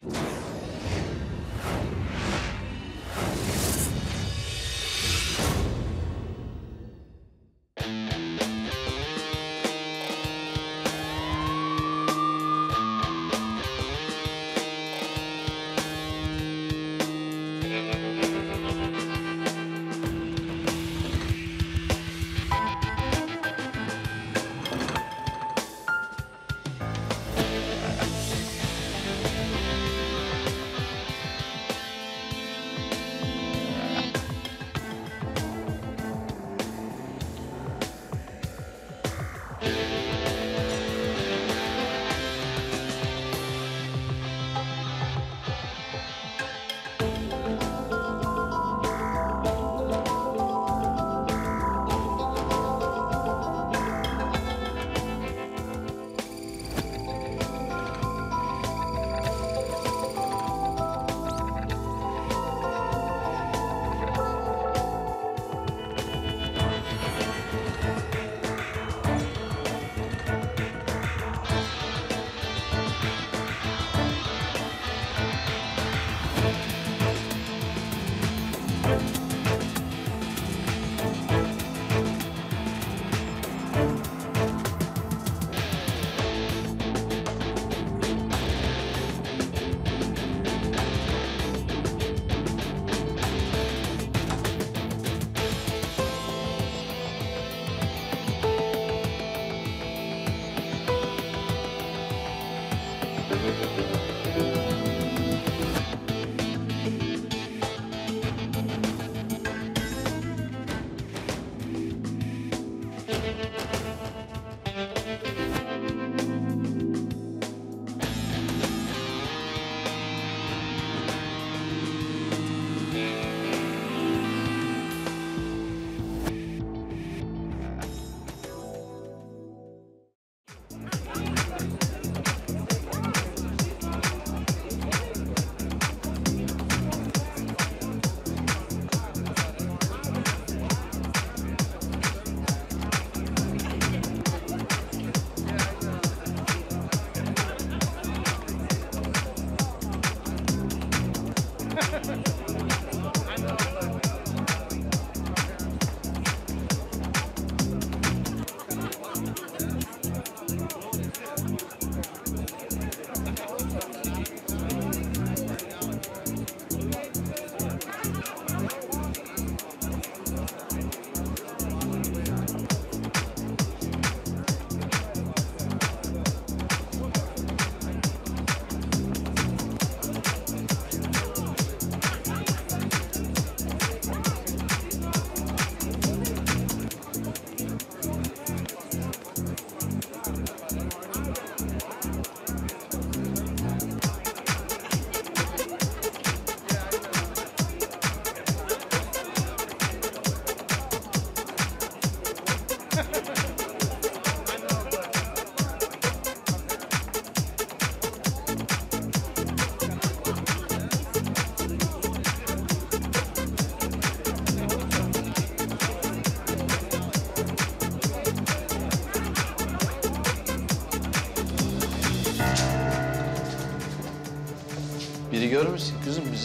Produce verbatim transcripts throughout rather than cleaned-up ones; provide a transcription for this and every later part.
Biri görmüşsün kızım bizi.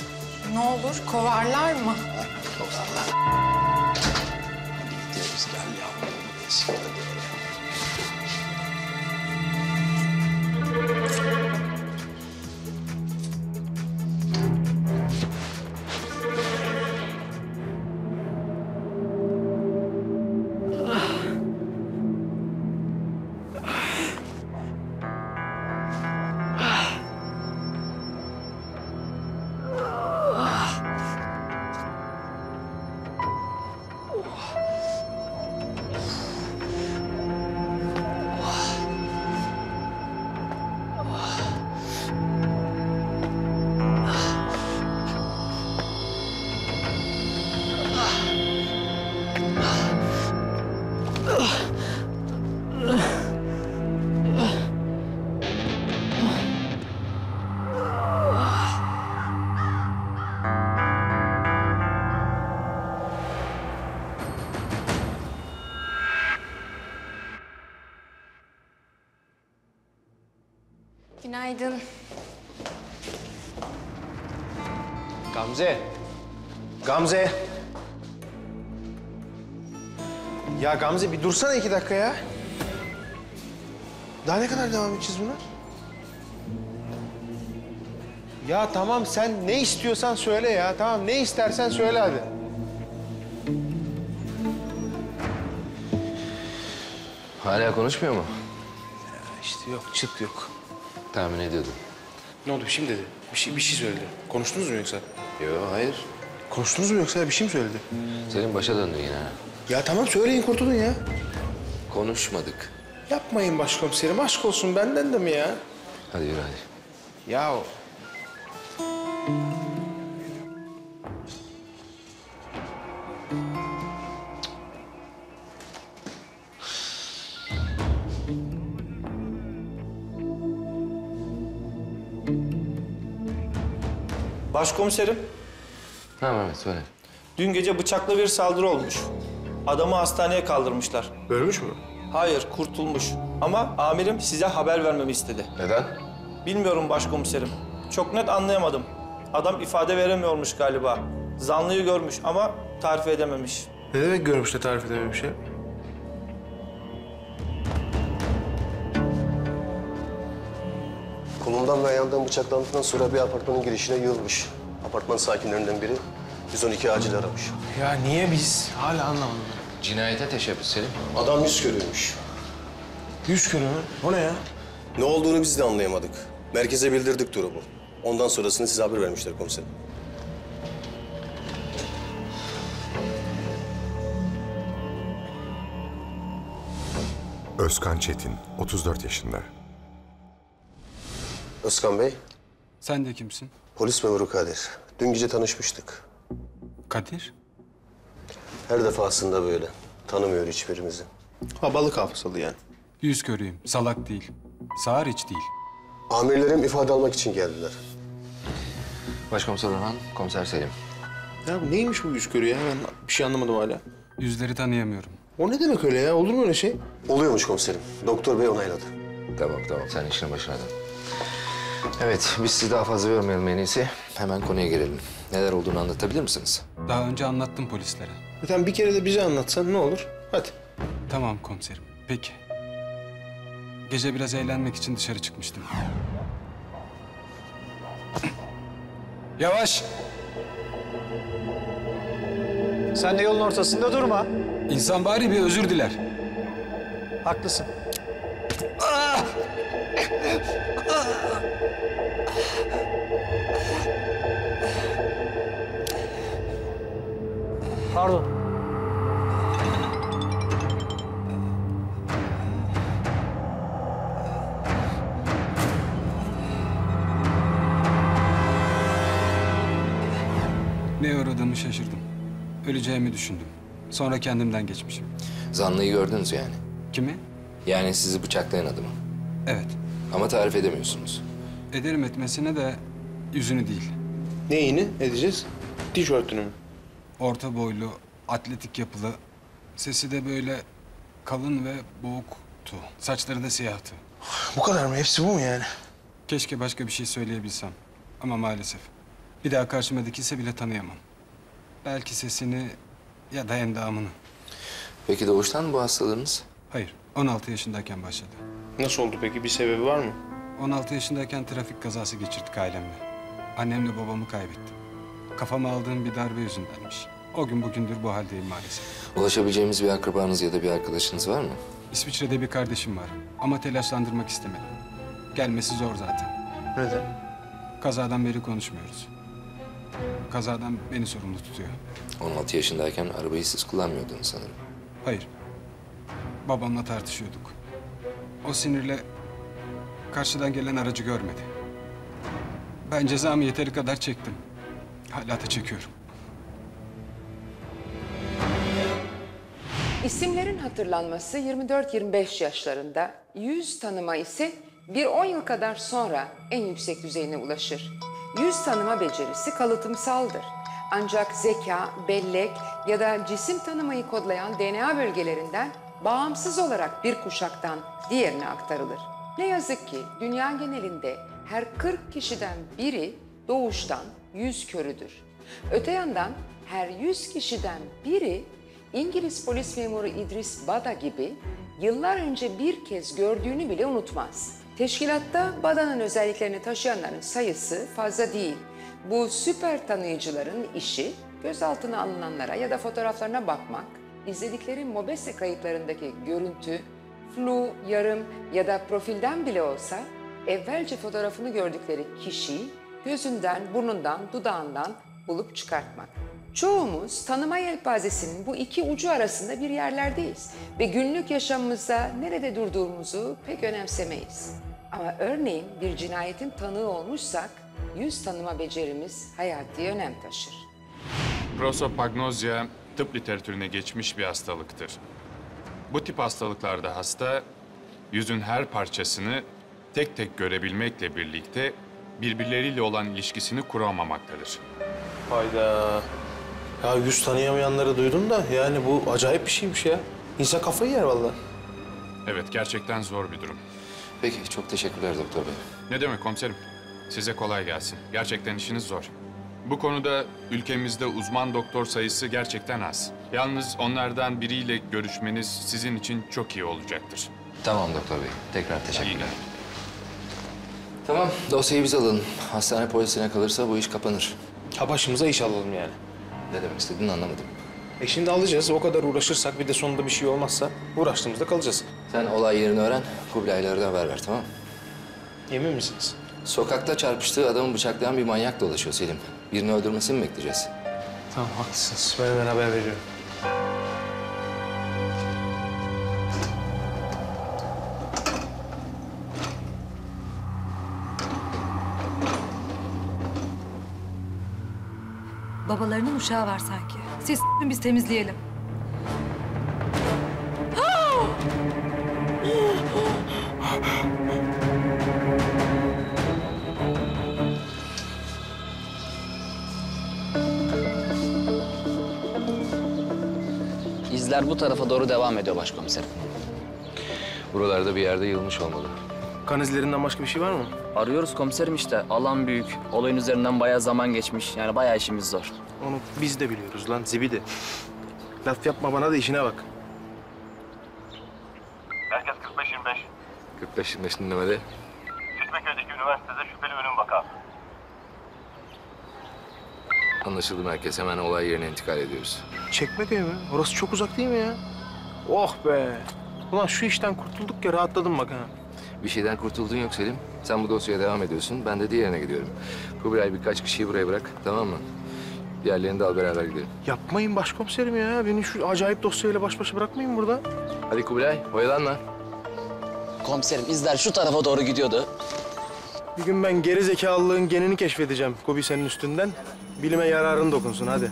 Ne olur kovarlar mı? Ha, kovarlar. Hadi gideriz gel yavrum. Eski de böyle. Günaydın. Gamze. Gamze. Ya Gamze bir dursana iki dakika ya. Daha ne kadar devam edeceğiz buna? Ya tamam sen ne istiyorsan söyle ya. Tamam ne istersen söyle hadi. Hala konuşmuyor mu? İşte yok çıt yok. Tahmin ediyordum. Ne oldu bir şey mi dedi? Bir şey, bir şey söyledi. Konuştunuz mu yoksa? Yok, hayır. Konuştunuz mu yoksa bir şey mi söyledi? Senin başa döndü yine ha. Ya tamam söyleyin kurtulun ya. Konuşmadık. Yapmayın başkomiserim aşk olsun benden de mi ya? Hadi yürü hadi. Ya Başkomiserim, Ha Mehmet söyle. dün gece bıçaklı bir saldırı olmuş. Adamı hastaneye kaldırmışlar. ölmüş mü? Hayır, kurtulmuş. Ama amirim size haber vermemi istedi. Neden? Bilmiyorum başkomiserim. Çok net anlayamadım. Adam ifade veremiyormuş galiba. Zanlıyı görmüş ama tarif edememiş. Ne demek görmüş de tarif edememiş ya? Kolundan ve ayağından bıçaklandıktan sonra bir apartmanın girişine yığılmış. Apartman sakinlerinden biri yüz on iki acil aramış. Ya niye biz? Hala anlamadım. Cinayete teşebbüs Selim. Adam yüz körüymüş. Yüz körü mü? O ne ya? Ne olduğunu biz de anlayamadık. Merkeze bildirdik durumu. Ondan sonrasını size haber vermişler komiserim. Özkan Çetin, otuz dört yaşında. Özkan Bey, Sen de kimsin? polis memuru Kadir. Dün gece tanışmıştık. Kadir. Her defasında böyle. Tanımıyor hiçbirimizi. Ha balık hafızalı yani. Yüz körüyüm. Salak değil. Sağır hiç değil. Amirlerim ifade almak için geldiler. Başkomiser Orhan, komiser Selim. Ya bu neymiş bu yüz körü ya? Ben bir şey anlamadım hala. Yüzleri tanıyamıyorum. O ne demek öyle ya? Olur mu öyle şey? Oluyormuş komiserim. Doktor bey onayladı. Tamam tamam, sen işine başına dön. Evet, biz sizi daha fazla yormayalım en iyisi. Hemen konuya girelim. Neler olduğunu anlatabilir misiniz? Daha önce anlattım polislere. Zaten bir kere de bize anlatsan ne olur? Hadi. Tamam komiserim. Peki. Gece biraz eğlenmek için dışarı çıkmıştım. Yavaş! Sen de yolun ortasında durma. İnsan bari bir özür diler. Haklısın. Pardon. Ne uğradığımı şaşırdım. Öleceğimi düşündüm. Sonra kendimden geçmişim. Zanlıyı gördünüz yani. Kimi? Yani sizi bıçaklayan adamı. Evet. Ama tarif edemiyorsunuz. Ederim etmesine de yüzünü değil. Neyini edeceğiz? Tişörtünü mü? Orta boylu, atletik yapılı. Sesi de böyle kalın ve boğuktu. Saçları da siyahtı. Bu kadar mı? Hepsi bu mu yani? Keşke başka bir şey söyleyebilsem. Ama maalesef. Bir daha karşıma dikilse bile tanıyamam. Belki sesini ya da endamını. Peki doğuştan mı bu hastalığınız? Hayır, on altı yaşındayken başladı. Nasıl oldu peki? Bir sebebi var mı? on altı yaşındayken trafik kazası geçirdik ailemle. Annemle babamı kaybettim. Kafama aldığım bir darbe yüzündenmiş. O gün bugündür bu haldeyim maalesef. Ulaşabileceğimiz bir akrabanız ya da bir arkadaşınız var mı? İsviçre'de bir kardeşim var ama telaşlandırmak istemedim. Gelmesi zor zaten. Neden? Kazadan beri konuşmuyoruz. Kazadan beni sorumlu tutuyor. on altı yaşındayken arabayı siz kullanmıyordunuz sanırım. Hayır. Babamla tartışıyorduk. O sinirle karşıdan gelen aracı görmedi. Ben cezamı yeteri kadar çektim. Hala da çekiyorum. İsimlerin hatırlanması yirmi dört yirmi beş yaşlarında, yüz tanıma ise bir on yıl kadar sonra en yüksek düzeyine ulaşır. Yüz tanıma becerisi kalıtımsaldır. Ancak zeka, bellek ya da cisim tanımayı kodlayan D N A bölgelerinden bağımsız olarak bir kuşaktan diğerine aktarılır. Ne yazık ki dünya genelinde her kırk kişiden biri doğuştan yüz körüdür. Öte yandan her yüz kişiden biri İngiliz polis memuru İdris Bada gibi yıllar önce bir kez gördüğünü bile unutmaz. Teşkilatta Bada'nın özelliklerini taşıyanların sayısı fazla değil. Bu süper tanıyıcıların işi gözaltına alınanlara ya da fotoğraflarına bakmak, izledikleri MOBESE kayıtlarındaki görüntü, flu, yarım ya da profilden bile olsa evvelce fotoğrafını gördükleri kişiyi gözünden, burnundan, dudağından bulup çıkartmak. Çoğumuz tanıma yelpazesinin bu iki ucu arasında bir yerlerdeyiz ve günlük yaşamımızda nerede durduğumuzu pek önemsemeyiz. Ama örneğin bir cinayetin tanığı olmuşsak yüz tanıma becerimiz hayati önem taşır. Prosopagnozya tıp literatürüne geçmiş bir hastalıktır. Bu tip hastalıklarda hasta yüzün her parçasını tek tek görebilmekle birlikte birbirleriyle olan ilişkisini kuramamaktadır. Hayda. Ya yüz tanıyamayanları duydum da yani bu acayip bir şeymiş ya. İnsan kafayı yer vallahi. Evet, gerçekten zor bir durum. Peki, çok teşekkürler doktor bey. Ne demek komiserim? Size kolay gelsin. Gerçekten işiniz zor. Bu konuda ülkemizde uzman doktor sayısı gerçekten az. Yalnız onlardan biriyle görüşmeniz sizin için çok iyi olacaktır. Tamam doktor bey. Tekrar İyi teşekkürler. günler. Tamam, dosyayı biz alalım. Hastane polisine kalırsa bu iş kapanır. Ha başımıza iş alalım yani. Ne demek istediğini anlamadım. E şimdi alacağız. O kadar uğraşırsak bir de sonunda bir şey olmazsa uğraştığımızda kalacağız. Sen olay yerini öğren, Kubilay'lara da haber ver, tamam mı? Emin misiniz? Sokakta çarpıştığı adamı bıçaklayan bir manyak dolaşıyor Selim. Birini öldürmesini mi bekleyeceğiz? Tamam haklısınız. Ben hemen haber veriyorum. Babalarının uşağı var sanki. Siz biz temizleyelim. İzler bu tarafa doğru devam ediyor başkomiserim. Buralarda bir yerde yığılmış olmalı. Kan izlerinden başka bir şey var mı? Arıyoruz komiserim işte. Alan büyük. Olayın üzerinden bayağı zaman geçmiş. Yani bayağı işimiz zor. Onu biz de biliyoruz lan zibidi. Laf yapma bana da işine bak. Merkez kırk beş yirmi beş. kırk beş yirmi beş dinlemede. Çeşmeköy'deki üniversitede şüpheli ölüm vakası. Anlaşıldı merkez. Hemen olay yerine intikal ediyoruz. Çekmeköy mü? Orası çok uzak değil mi ya? Oh be! Ulan şu işten kurtulduk ya rahatladım bak ha. Bir şeyden kurtuldun yok Selim. Sen bu dosyaya devam ediyorsun. Ben de diğerine gidiyorum. Kubilay birkaç kişiyi buraya bırak, tamam mı? Diğerlerini de al beraber gidelim. Yapmayın başkomiserim ya. Beni şu acayip dosyayla baş başa bırakmayın burada. Hadi Kubilay, oyalanma. Komiserim izler şu tarafa doğru gidiyordu. Bir gün ben geri zekalılığın genini keşfedeceğim Kubi senin üstünden. Bilime yararın dokunsun hadi.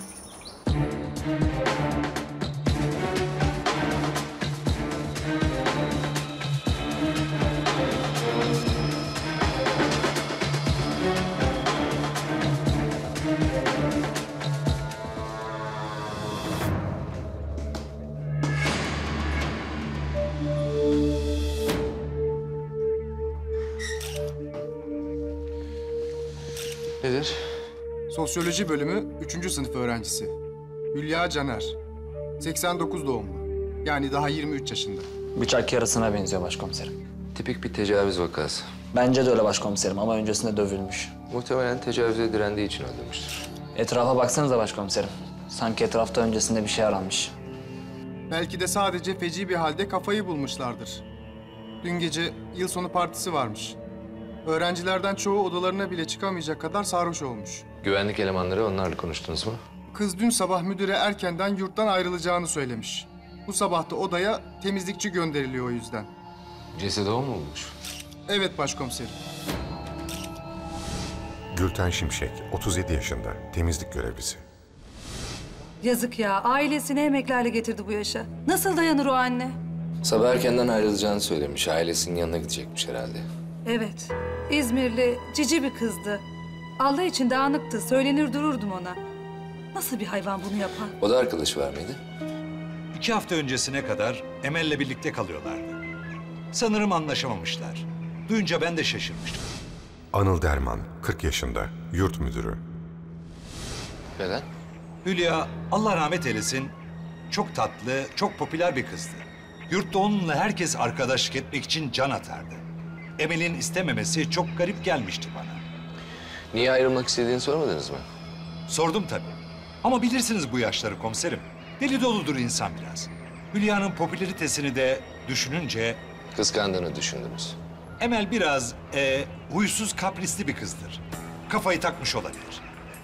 Nedir? Sosyoloji bölümü üçüncü sınıf öğrencisi. Hülya Caner. seksen dokuz doğumlu. Yani daha yirmi üç yaşında. Bıçak yarasına benziyor başkomiserim. Tipik bir tecavüz vakası. Bence de öyle başkomiserim ama öncesinde dövülmüş. Muhtemelen tecavüze direndiği için öldürmüştür. Etrafa baksanıza başkomiserim. Sanki etrafta öncesinde bir şey aranmış. Belki de sadece feci bir halde kafayı bulmuşlardır. Dün gece yıl sonu partisi varmış. Öğrencilerden çoğu odalarına bile çıkamayacak kadar sarhoş olmuş. Güvenlik elemanları onlarla konuştunuz mu? Kız dün sabah müdüre erkenden yurttan ayrılacağını söylemiş. Bu sabah da odaya temizlikçi gönderiliyor o yüzden. Cesedi o mu bulmuş? Evet başkomiserim. Gülten Şimşek, otuz yedi yaşında, temizlik görevlisi. Yazık ya. Ailesini emeklerle getirdi bu yaşa. Nasıl dayanır o anne? Sabah erkenden ayrılacağını söylemiş. Ailesinin yanına gidecekmiş herhalde. Evet. İzmirli, cici bir kızdı. Allah için dağınıktı. Söylenir dururdum ona. Nasıl bir hayvan bunu yapar? O da arkadaşı var mıydı? İki hafta öncesine kadar Emel'le birlikte kalıyorlardı. Sanırım anlaşamamışlar. Duyunca ben de şaşırmıştım. Anıl Derman, kırk yaşında, yurt müdürü. Neden? Hülya, Allah rahmet eylesin, çok tatlı, çok popüler bir kızdı. Yurtta onunla herkes arkadaşlık etmek için can atardı. Emel'in istememesi çok garip gelmişti bana. Niye ayrılmak istediğini sormadınız mı? Sordum tabii. Ama bilirsiniz bu yaşları komiserim. Deli doludur insan biraz. Hülya'nın popülaritesini de düşününce... Kıskandığını düşündünüz. Emel biraz e, huysuz, kaprisli bir kızdır. Kafayı takmış olabilir.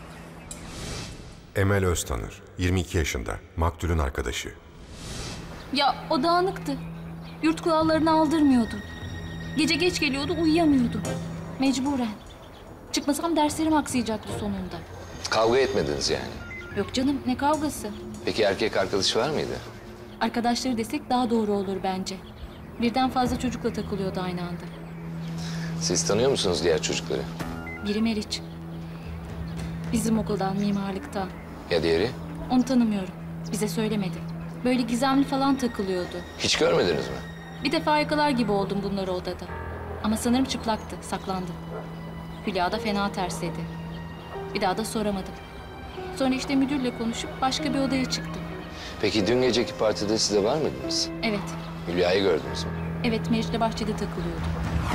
Emel Öztanır, yirmi iki yaşında, maktulün arkadaşı. Ya o dağınıktı. Yurt kurallarını aldırmıyordu. Gece geç geliyordu, uyuyamıyordu. Mecburen. Çıkmasam derslerim aksayacaktı sonunda. Kavga etmediniz yani. Yok canım, ne kavgası? Peki erkek arkadaşı var mıydı? Arkadaşları desek daha doğru olur bence. Birden fazla çocukla takılıyordu aynı anda. Siz tanıyor musunuz diğer çocukları? Biri Meriç. Bizim okuldan, mimarlıktan. Ya diğeri? Onu tanımıyorum. Bize söylemedi. Böyle gizemli falan takılıyordu. Hiç görmediniz mi? Bir defa yakalar gibi oldum bunları odada. Ama sanırım çıplaktı, saklandı. Hülya da fena tersledi. Bir daha da soramadım. Sonra işte müdürle konuşup başka bir odaya çıktım. Peki dün geceki partide siz de var mıydınız? Evet, Hülya'yı gördünüz mü? evet Meriç'le bahçede takılıyordu.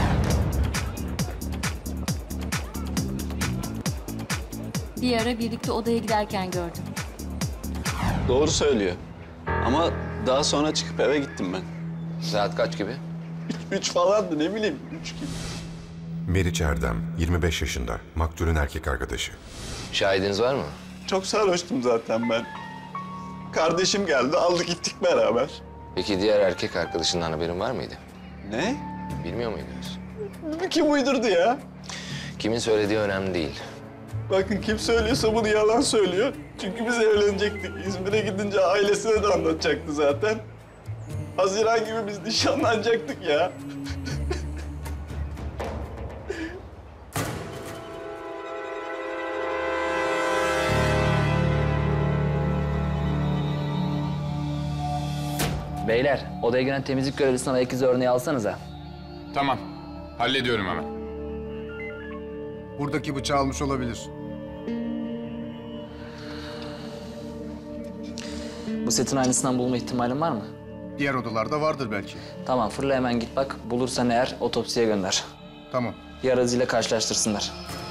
Bir ara birlikte odaya giderken gördüm. Doğru söylüyor. Ama daha sonra çıkıp eve gittim ben. Saat kaç gibi? Üç, üç falandı ne bileyim. Üç gibi. Meriç Erdem, yirmi beş yaşında, maktulün erkek arkadaşı. Şahidiniz var mı? Çok sarhoştum zaten ben. Kardeşim geldi, aldı gittik beraber. Peki diğer erkek arkadaşından haberin var mıydı? Ne? Bilmiyor muydunuz? Kim uydurdu ya? Kimin söylediği önemli değil. Bakın kim söylüyorsa bunu yalan söylüyor. Çünkü biz evlenecektik. İzmir'e gidince ailesine de anlatacaktı zaten. Haziran gibi biz nişanlanacaktık ya. Beyler, odaya giren temizlik görevlisinden ayak izi örneği alsanıza. Tamam, hallediyorum hemen. Buradaki bıçağı almış olabilir. Bu setin aynısından bulma ihtimalin var mı? Diğer odalarda vardır belki. Tamam, fırla hemen git bak. Bulursan eğer otopsiye gönder. Tamam. Yaracıyla karşılaştırsınlar.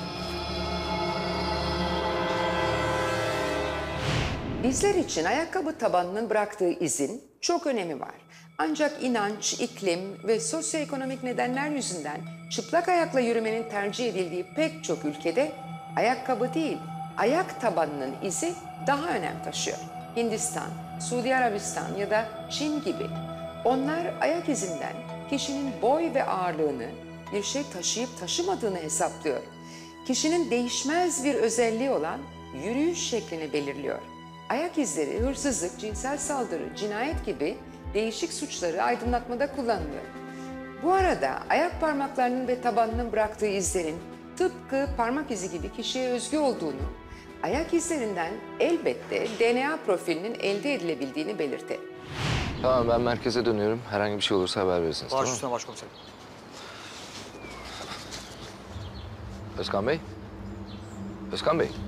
Bizler için ayakkabı tabanının bıraktığı izin çok önemi var. Ancak inanç, iklim ve sosyoekonomik nedenler yüzünden çıplak ayakla yürümenin tercih edildiği pek çok ülkede ayakkabı değil, ayak tabanının izi daha önem taşıyor. Hindistan, Suudi Arabistan ya da Çin gibi. Onlar ayak izinden kişinin boy ve ağırlığını, bir şey taşıyıp taşımadığını hesaplıyor. Kişinin değişmez bir özelliği olan yürüyüş şeklini belirliyor. Ayak izleri hırsızlık, cinsel saldırı, cinayet gibi değişik suçları aydınlatmada kullanılıyor. Bu arada ayak parmaklarının ve tabanının bıraktığı izlerin tıpkı parmak izi gibi kişiye özgü olduğunu, ayak izlerinden elbette D N A profilinin elde edilebildiğini belirtti. Tamam, ben merkeze dönüyorum. Herhangi bir şey olursa haber verirsiniz. Baş Tamam üstüne başkomiserim. Özkan Bey? Özkan Bey?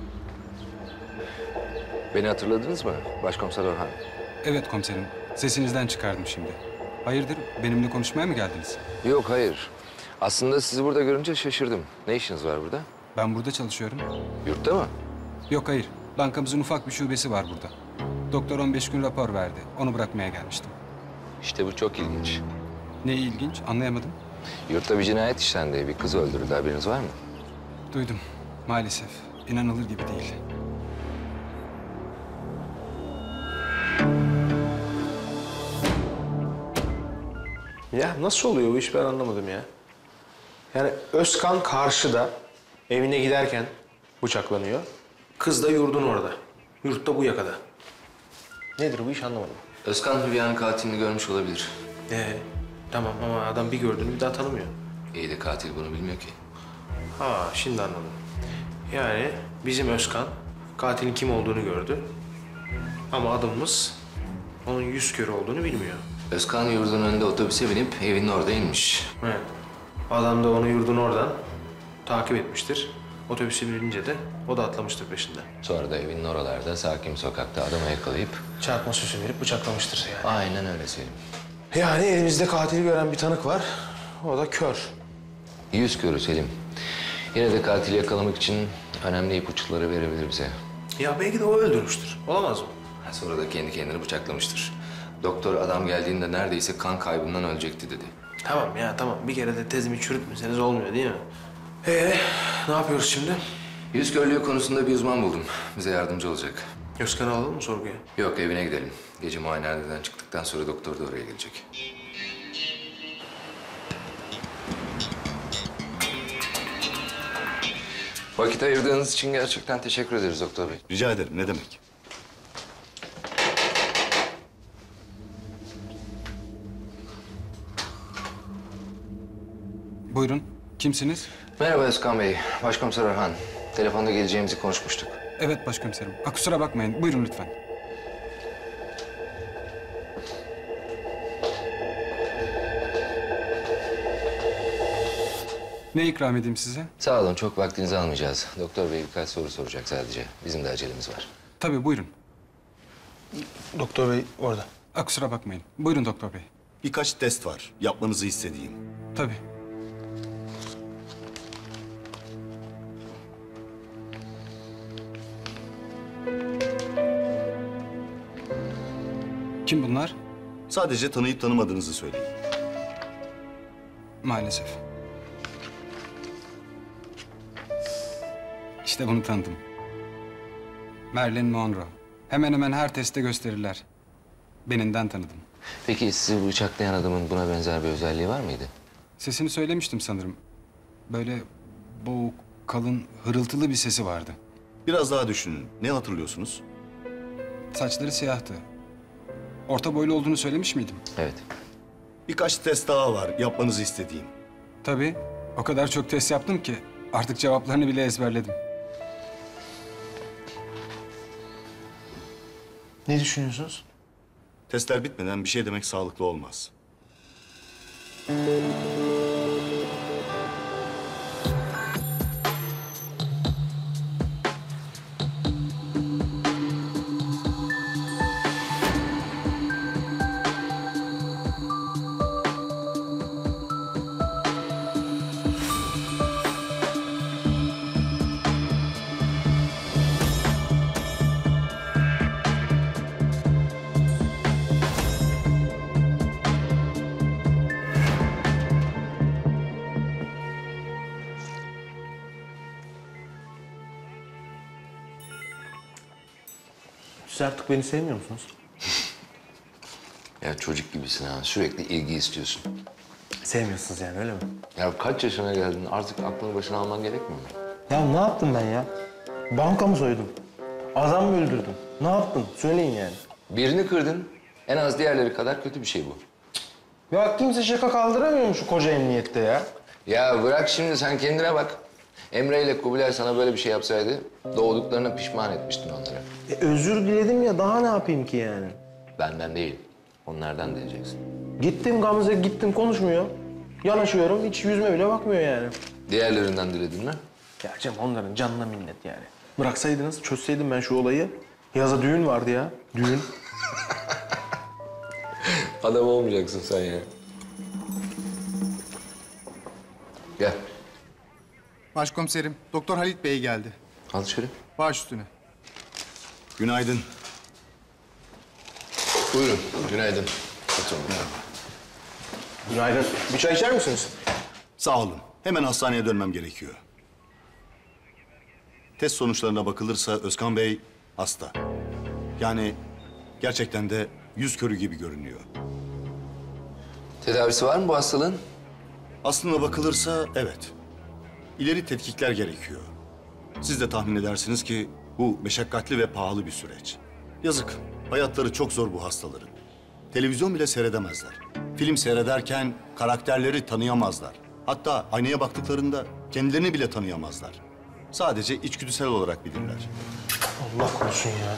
Beni hatırladınız mı? Başkomiser Orhan. Evet komiserim. Sesinizden çıkardım şimdi. Hayırdır? Benimle konuşmaya mı geldiniz? Yok, hayır. Aslında sizi burada görünce şaşırdım. Ne işiniz var burada? Ben burada çalışıyorum. Yurtta mı? Yok hayır. Bankamızın ufak bir şubesi var burada. Doktor on beş gün rapor verdi. Onu bırakmaya gelmiştim. İşte bu çok ilginç. Ne ilginç? Anlayamadım. Yurtta bir cinayet işlendi. Bir kız öldürüldü. Haberiniz var mı? Duydum. Maalesef. İnanılır gibi değil. Ya nasıl oluyor bu iş ben anlamadım ya. Yani Özkan karşıda evine giderken bıçaklanıyor. Kız da yurdun orada. Yurtta bu yakada. Nedir bu iş anlamadım. Özkan Hülya'nın katilini görmüş olabilir. Ee, tamam ama adam bir gördüğünü bir daha tanımıyor. İyi de katil bunu bilmiyor ki. Ha şimdi anladım. Yani bizim Özkan katilin kim olduğunu gördü. Ama adamımız onun yüz körü olduğunu bilmiyor. Özkan yurdun önünde otobüse binip evinin orada inmiş. Evet. Adam da onu yurdun oradan takip etmiştir. Otobüse binince de o da atlamıştır peşinden. Sonra da evinin oralarda sakin sokakta adamı yakalayıp... Çarpma süsü verip bıçaklamıştır yani. Aynen öyle Selim. Yani elimizde katili gören bir tanık var. O da kör. Yüz körü Selim. Yine de katili yakalamak için önemli ipuçları verebilir bize. Ya belki de o öldürmüştür. Olamaz mı? Ha, sonra da kendi kendini bıçaklamıştır. Doktor adam geldiğinde neredeyse kan kaybından ölecekti dedi. Tamam ya tamam. Bir kere de tezimi çürütmeseniz olmuyor değil mi? Ee, ne yapıyoruz şimdi? Yüz körlüğü konusunda bir uzman buldum. Bize yardımcı olacak. Özkan'ı alalım mı sorguya? Yok, evine gidelim. Gece muayenehaneden çıktıktan sonra doktor da oraya gelecek. Vakit ayırdığınız için gerçekten teşekkür ederiz doktor bey. Rica ederim, ne demek? Buyurun, kimsiniz? Merhaba Özkan Bey, Başkomiser Orhan. Telefonda geleceğimizi konuşmuştuk. Evet başkomiserim. Ha, kusura bakmayın, buyurun lütfen. Ne ikram edeyim size? Sağ olun, çok vaktinizi almayacağız. Doktor bey birkaç soru soracak sadece. Bizim de acelemiz var. Tabii, buyurun. Doktor bey orada. Ha, kusura bakmayın. Buyurun doktor bey. Birkaç test var, yapmanızı istediğim. Tabii. Kim bunlar? Sadece tanıyıp tanımadığınızı söyleyin. Maalesef. İşte bunu tanıdım. Marilyn Monroe. Hemen hemen her testte gösterirler. Beninden tanıdım. Peki sizi bıçaklayan adamın buna benzer bir özelliği var mıydı? Sesini söylemiştim sanırım. Böyle boğuk, kalın, hırıltılı bir sesi vardı. Biraz daha düşünün. Ne hatırlıyorsunuz? Saçları siyahtı. Orta boylu olduğunu söylemiş miydim? Evet. Birkaç test daha var, yapmanızı istediğim. Tabii. O kadar çok test yaptım ki artık cevaplarını bile ezberledim. Ne düşünüyorsunuz? Testler bitmeden bir şey demek sağlıklı olmaz. Siz artık beni sevmiyor musunuz? Ya çocuk gibisin ha. Sürekli ilgi istiyorsun. Sevmiyorsunuz yani öyle mi? Ya kaç yaşına geldin? Artık aklını başına alman gerekmiyor mu? Ya ne yaptım ben ya? Banka mı soydum? Adam mı öldürdüm? Ne yaptım? Söyleyin yani. Birini kırdın. En az diğerleri kadar kötü bir şey bu. Ya kimse şaka kaldıramıyor mu şu koca emniyette ya? Ya bırak şimdi, sen kendine bak. Emre ile Kubilay sana böyle bir şey yapsaydı doğduklarına pişman etmiştin onları. E, özür diledim ya, daha ne yapayım ki yani? Benden değil, onlardan diyeceksin. Gittim Gamze, gittim konuşmuyor. Yanaşıyorum, hiç yüzüme bile bakmıyor yani. Diğerlerinden diledin mi? Ya Cem, onların canına minnet yani. Bıraksaydınız, çözseydim ben şu olayı. Yaz'a düğün vardı ya, düğün. Adam olmayacaksın sen ya. Gel. Başkomiserim, Doktor Halit Bey geldi. Al içeri. Baş üstüne. Günaydın. Buyurun, günaydın. Oturun. Günaydın. Bir çay içer misiniz? Sağ olun. Hemen hastaneye dönmem gerekiyor. Test sonuçlarına bakılırsa Özkan Bey hasta. Yani gerçekten de yüz körü gibi görünüyor. Tedavisi var mı bu hastalığın? Aslına bakılırsa evet. İleri tetkikler gerekiyor. Siz de tahmin edersiniz ki bu meşakkatli ve pahalı bir süreç. Yazık. Hayatları çok zor bu hastaların. Televizyon bile seyredemezler. Film seyrederken karakterleri tanıyamazlar. Hatta aynaya baktıklarında kendilerini bile tanıyamazlar. Sadece içgüdüsel olarak bilirler. Allah korusun ya.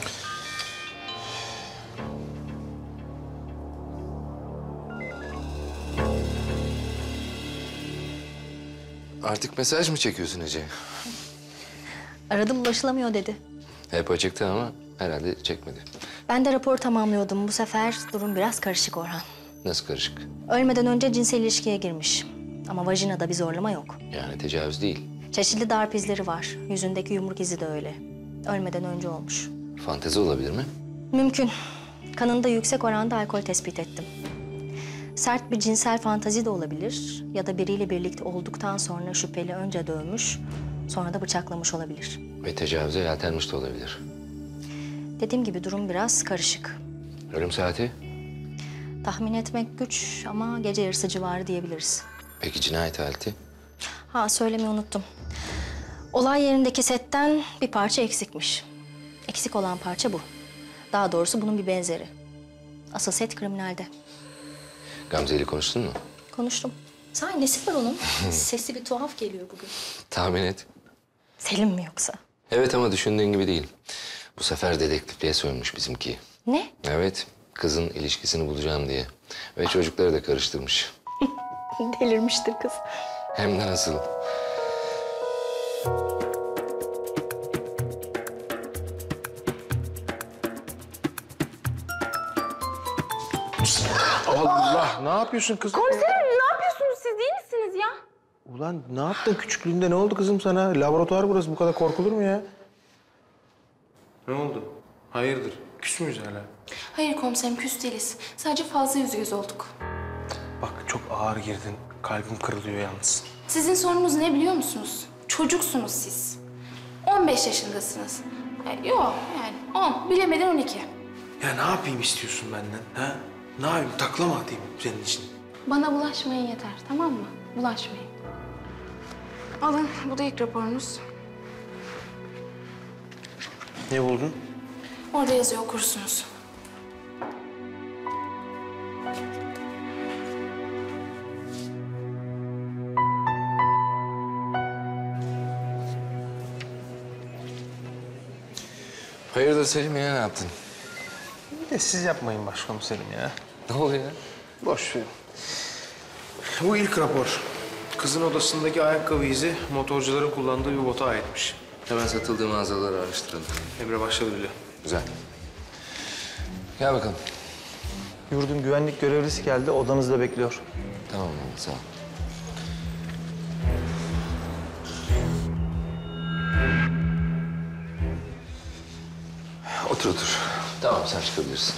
Artık mesaj mı çekiyorsun Ece? Aradım ulaşılamıyor dedi. Hep açıktı ama herhalde çekmedi. Ben de rapor tamamlıyordum. Bu sefer durum biraz karışık Orhan. Nasıl karışık? Ölmeden önce cinsel ilişkiye girmiş. Ama vajinada bir zorlama yok. Yani tecavüz değil. Çeşitli darp izleri var. Yüzündeki yumruk izi de öyle. Ölmeden önce olmuş. Fantezi olabilir mi? Mümkün. Kanında yüksek oranda alkol tespit ettim. Sert bir cinsel fantazi de olabilir. Ya da biriyle birlikte olduktan sonra şüpheli önce dövmüş, sonra da bıçaklamış olabilir. Ve tecavüze yeltenmiş de olabilir. Dediğim gibi durum biraz karışık. Ölüm saati? Tahmin etmek güç ama gece yarısı civarı diyebiliriz. Peki cinayet aleti? Ha söylemeyi unuttum. Olay yerindeki setten bir parça eksikmiş. Eksik olan parça bu. Daha doğrusu bunun bir benzeri. Asıl set kriminalde. Gamze ile konuştun mu? Konuştum. Sahi nesi var onun? Sesi bir tuhaf geliyor bugün. Tahmin et. Selim mi yoksa? Evet ama düşündüğün gibi değil. Bu sefer dedektifliğe soyunmuş bizimki. Ne? Evet, kızın ilişkisini bulacağım diye. Ve çocukları da karıştırmış. Delirmiştir kız. Hem de nasıl. Allah, ne yapıyorsun kızım? Komiserim ne yapıyorsunuz siz, değil misiniz ya? Ulan ne yaptın küçüklüğünde? Ne oldu kızım sana? Laboratuvar burası, bu kadar korkulur mu ya? Ne oldu? Hayırdır? Küs müyüz hala? Hayır komiserim, küs değiliz. Sadece fazla yüz göz olduk. Bak çok ağır girdin. Kalbim kırılıyor yalnız. Sizin sorununuz ne biliyor musunuz? Çocuksunuz siz. on beş yaşındasınız. E, yok yani on, bilemedin on iki. Ya ne yapayım istiyorsun benden? Ha? Ne yapayım? Takla mı atayım senin için? Bana bulaşmayın yeter, tamam mı? Bulaşmayın. Alın, bu da ilk raporunuz. Ne buldun? Orada yazıyor, okursunuz. Hayırdır Selim, yine ne yaptın? Bir de siz yapmayın başkomiserim ya. Ne oluyor? Boş ver. Bu ilk rapor. Kızın odasındaki ayakkabı izi motorcuların kullandığı bir bota aitmiş. Hemen satıldığı mağazaları araştıralım. Emre başladı bile. Güzel. Gel bakalım. Yurdun güvenlik görevlisi geldi, odanızda bekliyor. Tamam abi, sağ ol. Otur otur. Tamam, sen çıkabilirsin.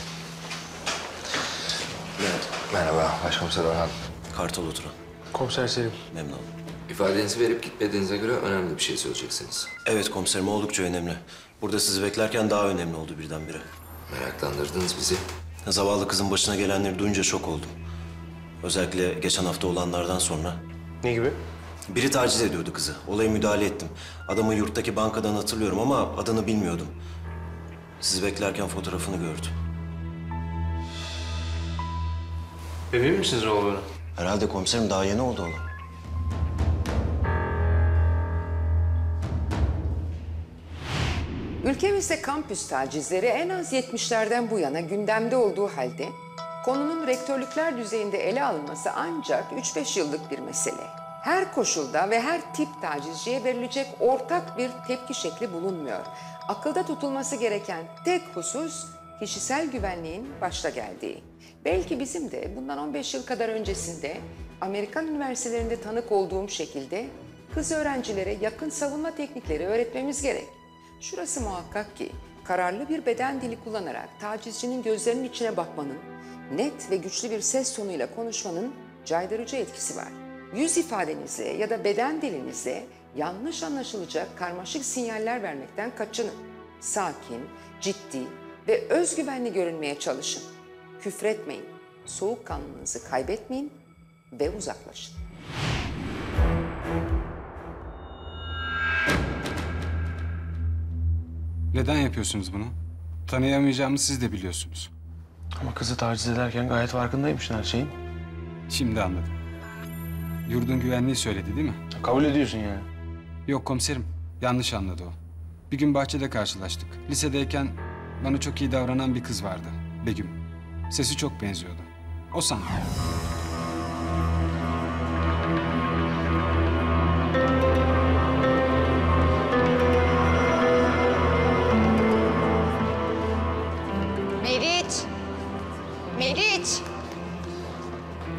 Evet. Merhaba, Başkomiser Orhan. Kartal oturan. Komiser Selim. Memnun oldum. İfadenizi verip gitmediğinize göre önemli bir şey söyleyeceksiniz. Evet komiserim, oldukça önemli. Burada sizi beklerken daha önemli oldu birdenbire. Meraklandırdınız bizi. Zavallı kızın başına gelenleri duyunca şok oldum. Özellikle geçen hafta olanlardan sonra. Ne gibi? Biri taciz ediyordu kızı. Olaya müdahale ettim. Adamı yurttaki bankadan hatırlıyorum ama adını bilmiyordum. Sizi beklerken fotoğrafını gördüm. Emin misiniz oğlunu? Herhalde komiserim, daha yeni oldu olan. Ülkemizde kampüs tacizleri en az yetmişlerden bu yana gündemde olduğu halde konunun rektörlükler düzeyinde ele alınması ancak üç beş yıllık bir mesele. Her koşulda ve her tip tacizciye verilecek ortak bir tepki şekli bulunmuyor. Akılda tutulması gereken tek husus kişisel güvenliğin başta geldiği. Belki bizim de bundan on beş yıl kadar öncesinde Amerikan üniversitelerinde tanık olduğum şekilde kız öğrencilere yakın savunma teknikleri öğretmemiz gerek. Şurası muhakkak ki kararlı bir beden dili kullanarak tacizcinin gözlerinin içine bakmanın, net ve güçlü bir ses tonuyla konuşmanın caydırıcı etkisi var. Yüz ifadenizle ya da beden dilinizle yanlış anlaşılacak karmaşık sinyaller vermekten kaçının. Sakin, ciddi ve özgüvenli görünmeye çalışın. Küfretmeyin, soğukkanlılığınızı kaybetmeyin ve uzaklaşın. Neden yapıyorsunuz bunu? Tanıyamayacağımı siz de biliyorsunuz. Ama kızı taciz ederken gayet farkındaymışsın her şeyin. Şimdi anladım. Yurdun güvenliği söyledi değil mi? Kabul ediyorsun yani. Yok komiserim, yanlış anladı o. Bir gün bahçede karşılaştık. Lisedeyken bana çok iyi davranan bir kız vardı, Begüm. Sesi çok benziyordu. O sandı.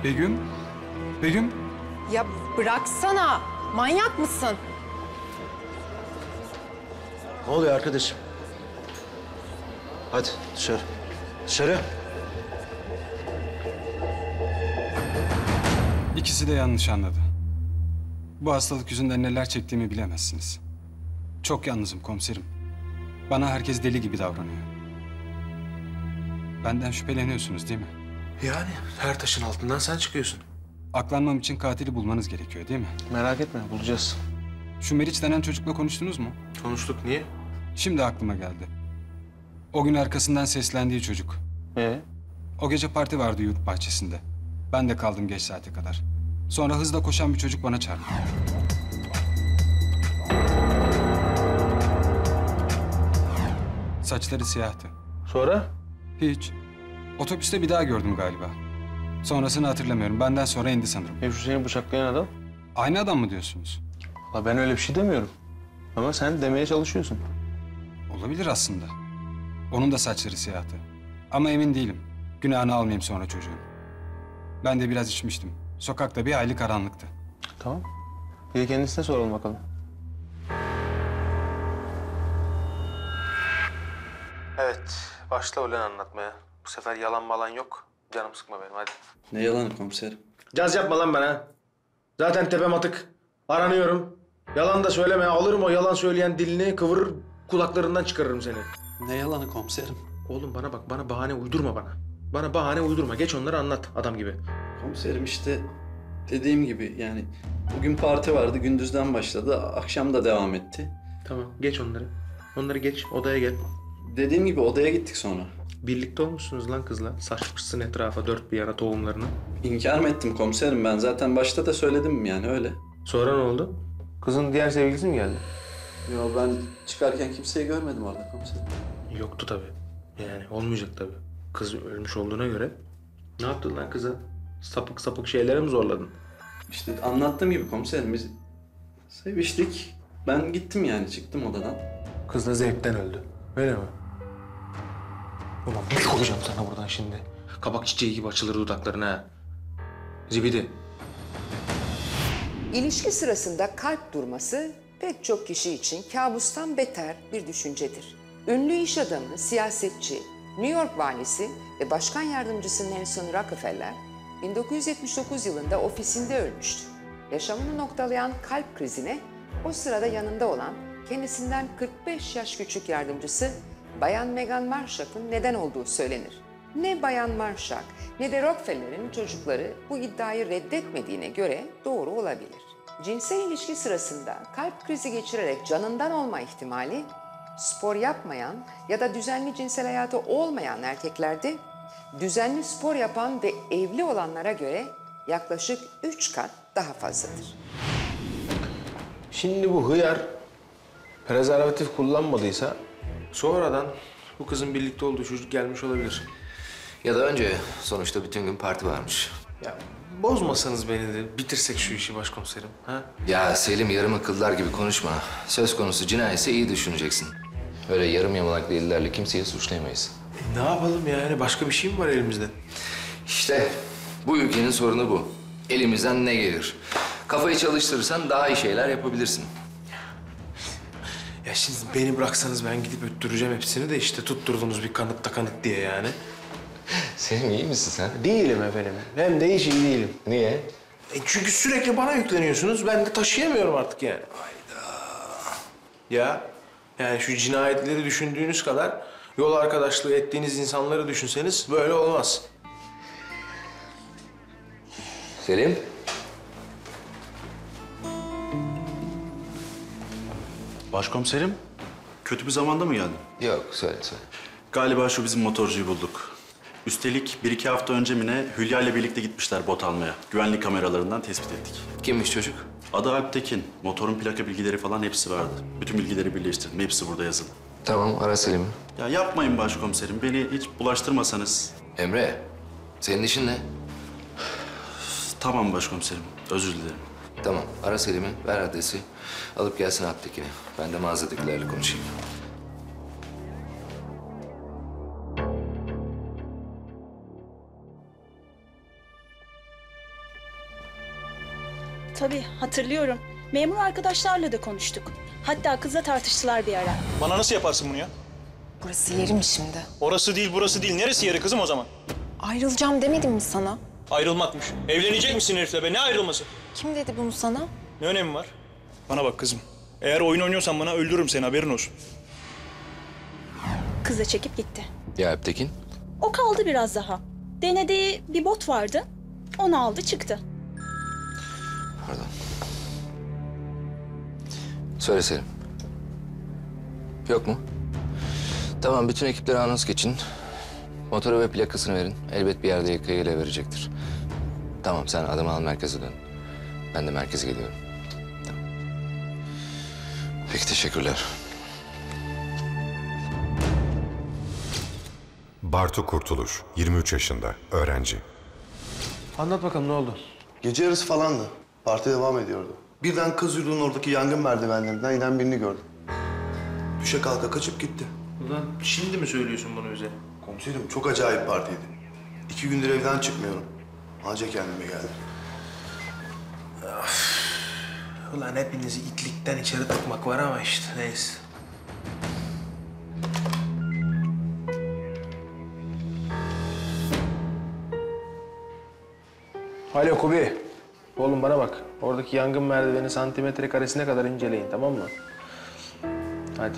Begüm? Begüm? Ya bıraksana. Manyak mısın? Ne oluyor arkadaşım? Hadi dışarı. Dışarı. İkisi de yanlış anladı. Bu hastalık yüzünden neler çektiğimi bilemezsiniz. Çok yalnızım komiserim. Bana herkes deli gibi davranıyor. Benden şüpheleniyorsunuz değil mi? Yani her taşın altından sen çıkıyorsun. Aklanmam için katili bulmanız gerekiyor değil mi? Merak etme, bulacağız. Şu Meriç denen çocukla konuştunuz mu? Konuştuk, niye? Şimdi aklıma geldi. O gün arkasından seslendiği çocuk. Ee? O gece parti vardı yurt bahçesinde. Ben de kaldım geç saate kadar. Sonra hızla koşan bir çocuk bana çarptı. Saçları siyahtı. Sonra? Hiç. Otobüste bir daha gördüm galiba. Sonrasını hatırlamıyorum. Benden sonra indi sanırım. E şu seni bıçaklayan adam? Aynı adam mı diyorsunuz? Ha ben öyle bir şey demiyorum. Ama sen demeye çalışıyorsun. Olabilir aslında. Onun da saçları siyahtı. Ama emin değilim. Günahını almayayım sonra çocuğun. Ben de biraz içmiştim. Sokakta bir hayli karanlıktı. Tamam. Bir de kendisine soralım bakalım. Evet, başla ulan anlatmaya. Bu sefer yalan malan yok. Canım sıkma benim, hadi. Ne yalanı komiserim? Caz yapma lan bana. Zaten tepem atık. Aranıyorum. Yalan da söyleme. Alırım o yalan söyleyen dilini, kıvırır kulaklarından çıkarırım seni. Ne yalanı komiserim? Oğlum bana bak, bana bahane uydurma bana. Bana bahane uydurma. Geç onları anlat adam gibi. Komiserim işte dediğim gibi yani bugün parti vardı, gündüzden başladı, akşam da devam etti. Tamam, geç onları. Onları geç, odaya gel. Dediğim gibi odaya gittik sonra. Birlikte olmuşsunuz lan kızla. Saçmışsın etrafa dört bir yana tohumlarını. İnkar mı ettim komiserim ben? Zaten başta da söyledim yani öyle. Sonra ne oldu? Kızın diğer sevgilisi mi geldi? Yo ben çıkarken kimseyi görmedim orada komiserim. Yoktu tabii. Yani olmayacak tabii. Kız ölmüş olduğuna göre. Ne yaptın lan kıza? Sapık sapık şeylere mi zorladın? İşte anlattığım gibi komiserim biz seviştik. Ben gittim yani çıktım odadan. Kız da zevkten öldü. Öyle mi? Ulan bir koyacağım sana buradan şimdi. Kabak çiçeği gibi açılır dudaklarına ha. Zibidi. İlişki sırasında kalp durması pek çok kişi için kabustan beter bir düşüncedir. Ünlü iş adamı, siyasetçi, New York valisi ve başkan yardımcısı Nelson Rockefeller bin dokuz yüz yetmiş dokuz yılında ofisinde ölmüştü. Yaşamını noktalayan kalp krizine o sırada yanında olan kendisinden kırk beş yaş küçük yardımcısı Bayan Meghan Markle'ın neden olduğu söylenir. Ne Bayan Markle ne de Rockefeller'in çocukları bu iddiayı reddetmediğine göre doğru olabilir. Cinsel ilişki sırasında kalp krizi geçirerek canından olma ihtimali spor yapmayan ya da düzenli cinsel hayatı olmayan erkeklerde düzenli spor yapan ve evli olanlara göre yaklaşık üç kat daha fazladır. Şimdi bu hıyar prezervatif kullanmadıysa sonradan bu kızın birlikte olduğu çocuk gelmiş olabilir. Ya da önce sonuçta bütün gün parti varmış. Ya bozmasanız beni de bitirsek şu işi başkomiserim. Ha? Ya Selim yarım akıllar gibi konuşma. Söz konusu cinayetse iyi düşüneceksin. Öyle yarım yamalak delillerle kimseyi suçlayamayız. E, ne yapalım yani? Başka bir şey mi var elimizde? İşte bu ülkenin sorunu bu. Elimizden ne gelir? Kafayı çalıştırırsan daha iyi şeyler yapabilirsin. Ya şimdi beni bıraksanız ben gidip öttüreceğim hepsini de işte tutturdunuz bir kanıt da kanıt diye yani. Selim iyi misin sen? Değilim efendim. Hem de hiç iyi değilim. Niye? E çünkü sürekli bana yükleniyorsunuz. Ben de taşıyamıyorum artık yani. Hayda. Ya yani şu cinayetleri düşündüğünüz kadar yol arkadaşlığı ettiğiniz insanları düşünseniz böyle olmaz. Selim? Başkomiserim, kötü bir zamanda mı geldin? Yok, söyle söyle. Galiba şu bizim motorcuyu bulduk. Üstelik bir iki hafta önce mi ne Hülya ile birlikte gitmişler bot almaya. Güvenlik kameralarından tespit ettik. Kimmiş çocuk? Adı Alp Tekin. Motorun plaka bilgileri falan hepsi vardı. Bütün bilgileri birleştirdim. Hepsi burada yazılı. Tamam, ara Selim'i. Ya yapmayın başkomiserim. Beni hiç bulaştırmasanız. Emre, senin işin ne? Tamam başkomiserim. Özür dilerim. Tamam, ara Selim'i, ver adresi. Alıp gelsin Alptekin'i. Ben de mağazadakilerle konuşayım. Tabii hatırlıyorum. Memur arkadaşlarla da konuştuk. Hatta kızla tartıştılar bir ara. Bana nasıl yaparsın bunu ya? Burası yeri mi şimdi? Orası değil, burası değil. Neresi yeri kızım o zaman? Ayrılacağım demedim mi sana? Ayrılmakmış. Evlenecek misin herifle be? Ne ayrılması? Kim dedi bunu sana? Ne önemi var? Bana bak kızım. Eğer oyun oynuyorsan bana öldürürüm seni, haberin olsun. Kız da çekip gitti. Ya Alptekin? O kaldı biraz daha. Denediği bir bot vardı. Onu aldı çıktı. Pardon. Söyle Selim. Yok mu? Tamam, bütün ekiplere anons geçin. Motoru ve plakasını verin. Elbet bir yerde yakayıyla verecektir. Tamam, sen adamı al, merkeze dön. Ben de merkeze geliyorum. Tamam. Peki, teşekkürler. Bartu Kurtuluş, yirmi üç yaşında, öğrenci. Anlat bakalım, ne oldu? Gece yarısı falandı. Parti devam ediyordu. Birden kız yurdunun oradaki yangın merdivenlerinden inen birini gördüm. Düşe kalka kaçıp gitti. Ulan şimdi mi söylüyorsun bunu bize? Komiserim çok acayip partiydi. İki gündür evden çıkmıyorum. Anca kendime geldim. Of. Ulan hepinizi itlikten içeri tıkmak var ama işte neyse. Alo Kubi. Oğlum bana bak. Oradaki yangın merdiveni santimetre karesine kadar inceleyin, tamam mı? Hadi.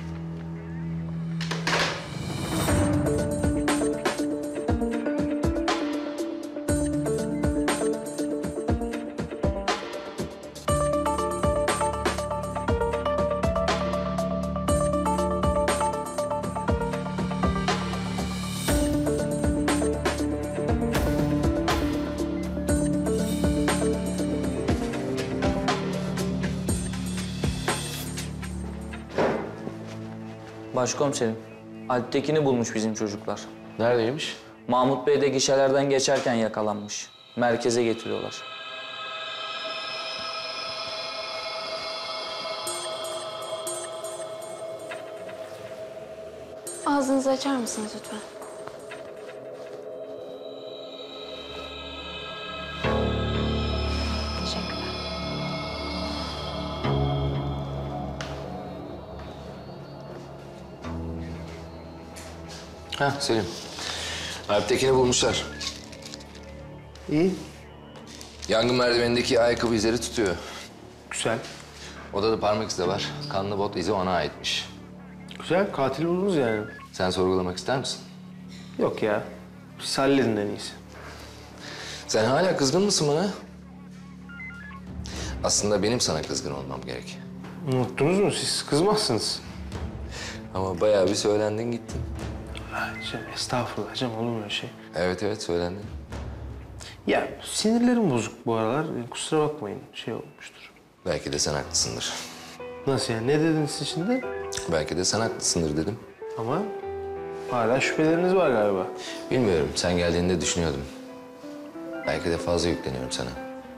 Başkomiserim, Alptekin'i bulmuş bizim çocuklar. Neredeymiş? Mahmut Bey de gişelerden geçerken yakalanmış. Merkeze getiriyorlar. Ağzınızı açar mısınız lütfen? Teşekkürler. Ha Selim. Alptekin'i bulmuşlar. İyi. Yangın merdivenindeki ayakkabı izleri tutuyor. Güzel. Odada parmak izi de var. Kanlı bot izi ona aitmiş. Güzel, katil buldunuz yani. Sen sorgulamak ister misin? Yok ya. Siz halledin en iyisi. Sen hala kızgın mısın bana? Aslında benim sana kızgın olmam gerek. Unuttunuz mu siz? Kızmazsınız. Ama bayağı bir söylendin gittin. Cem, estağfurullah Cem, olur mu öyle şey? Evet evet söylendin. Ya sinirlerim bozuk bu aralar. Kusura bakmayın, şey olmuştur. Belki de sen haklısındır. Nasıl yani? Ne dediniz siz şimdi? Belki de sen haklısındır dedim. Ama hala şüpheleriniz var galiba. Bilmiyorum. Sen geldiğinde düşünüyordum. Belki de fazla yükleniyorum sana.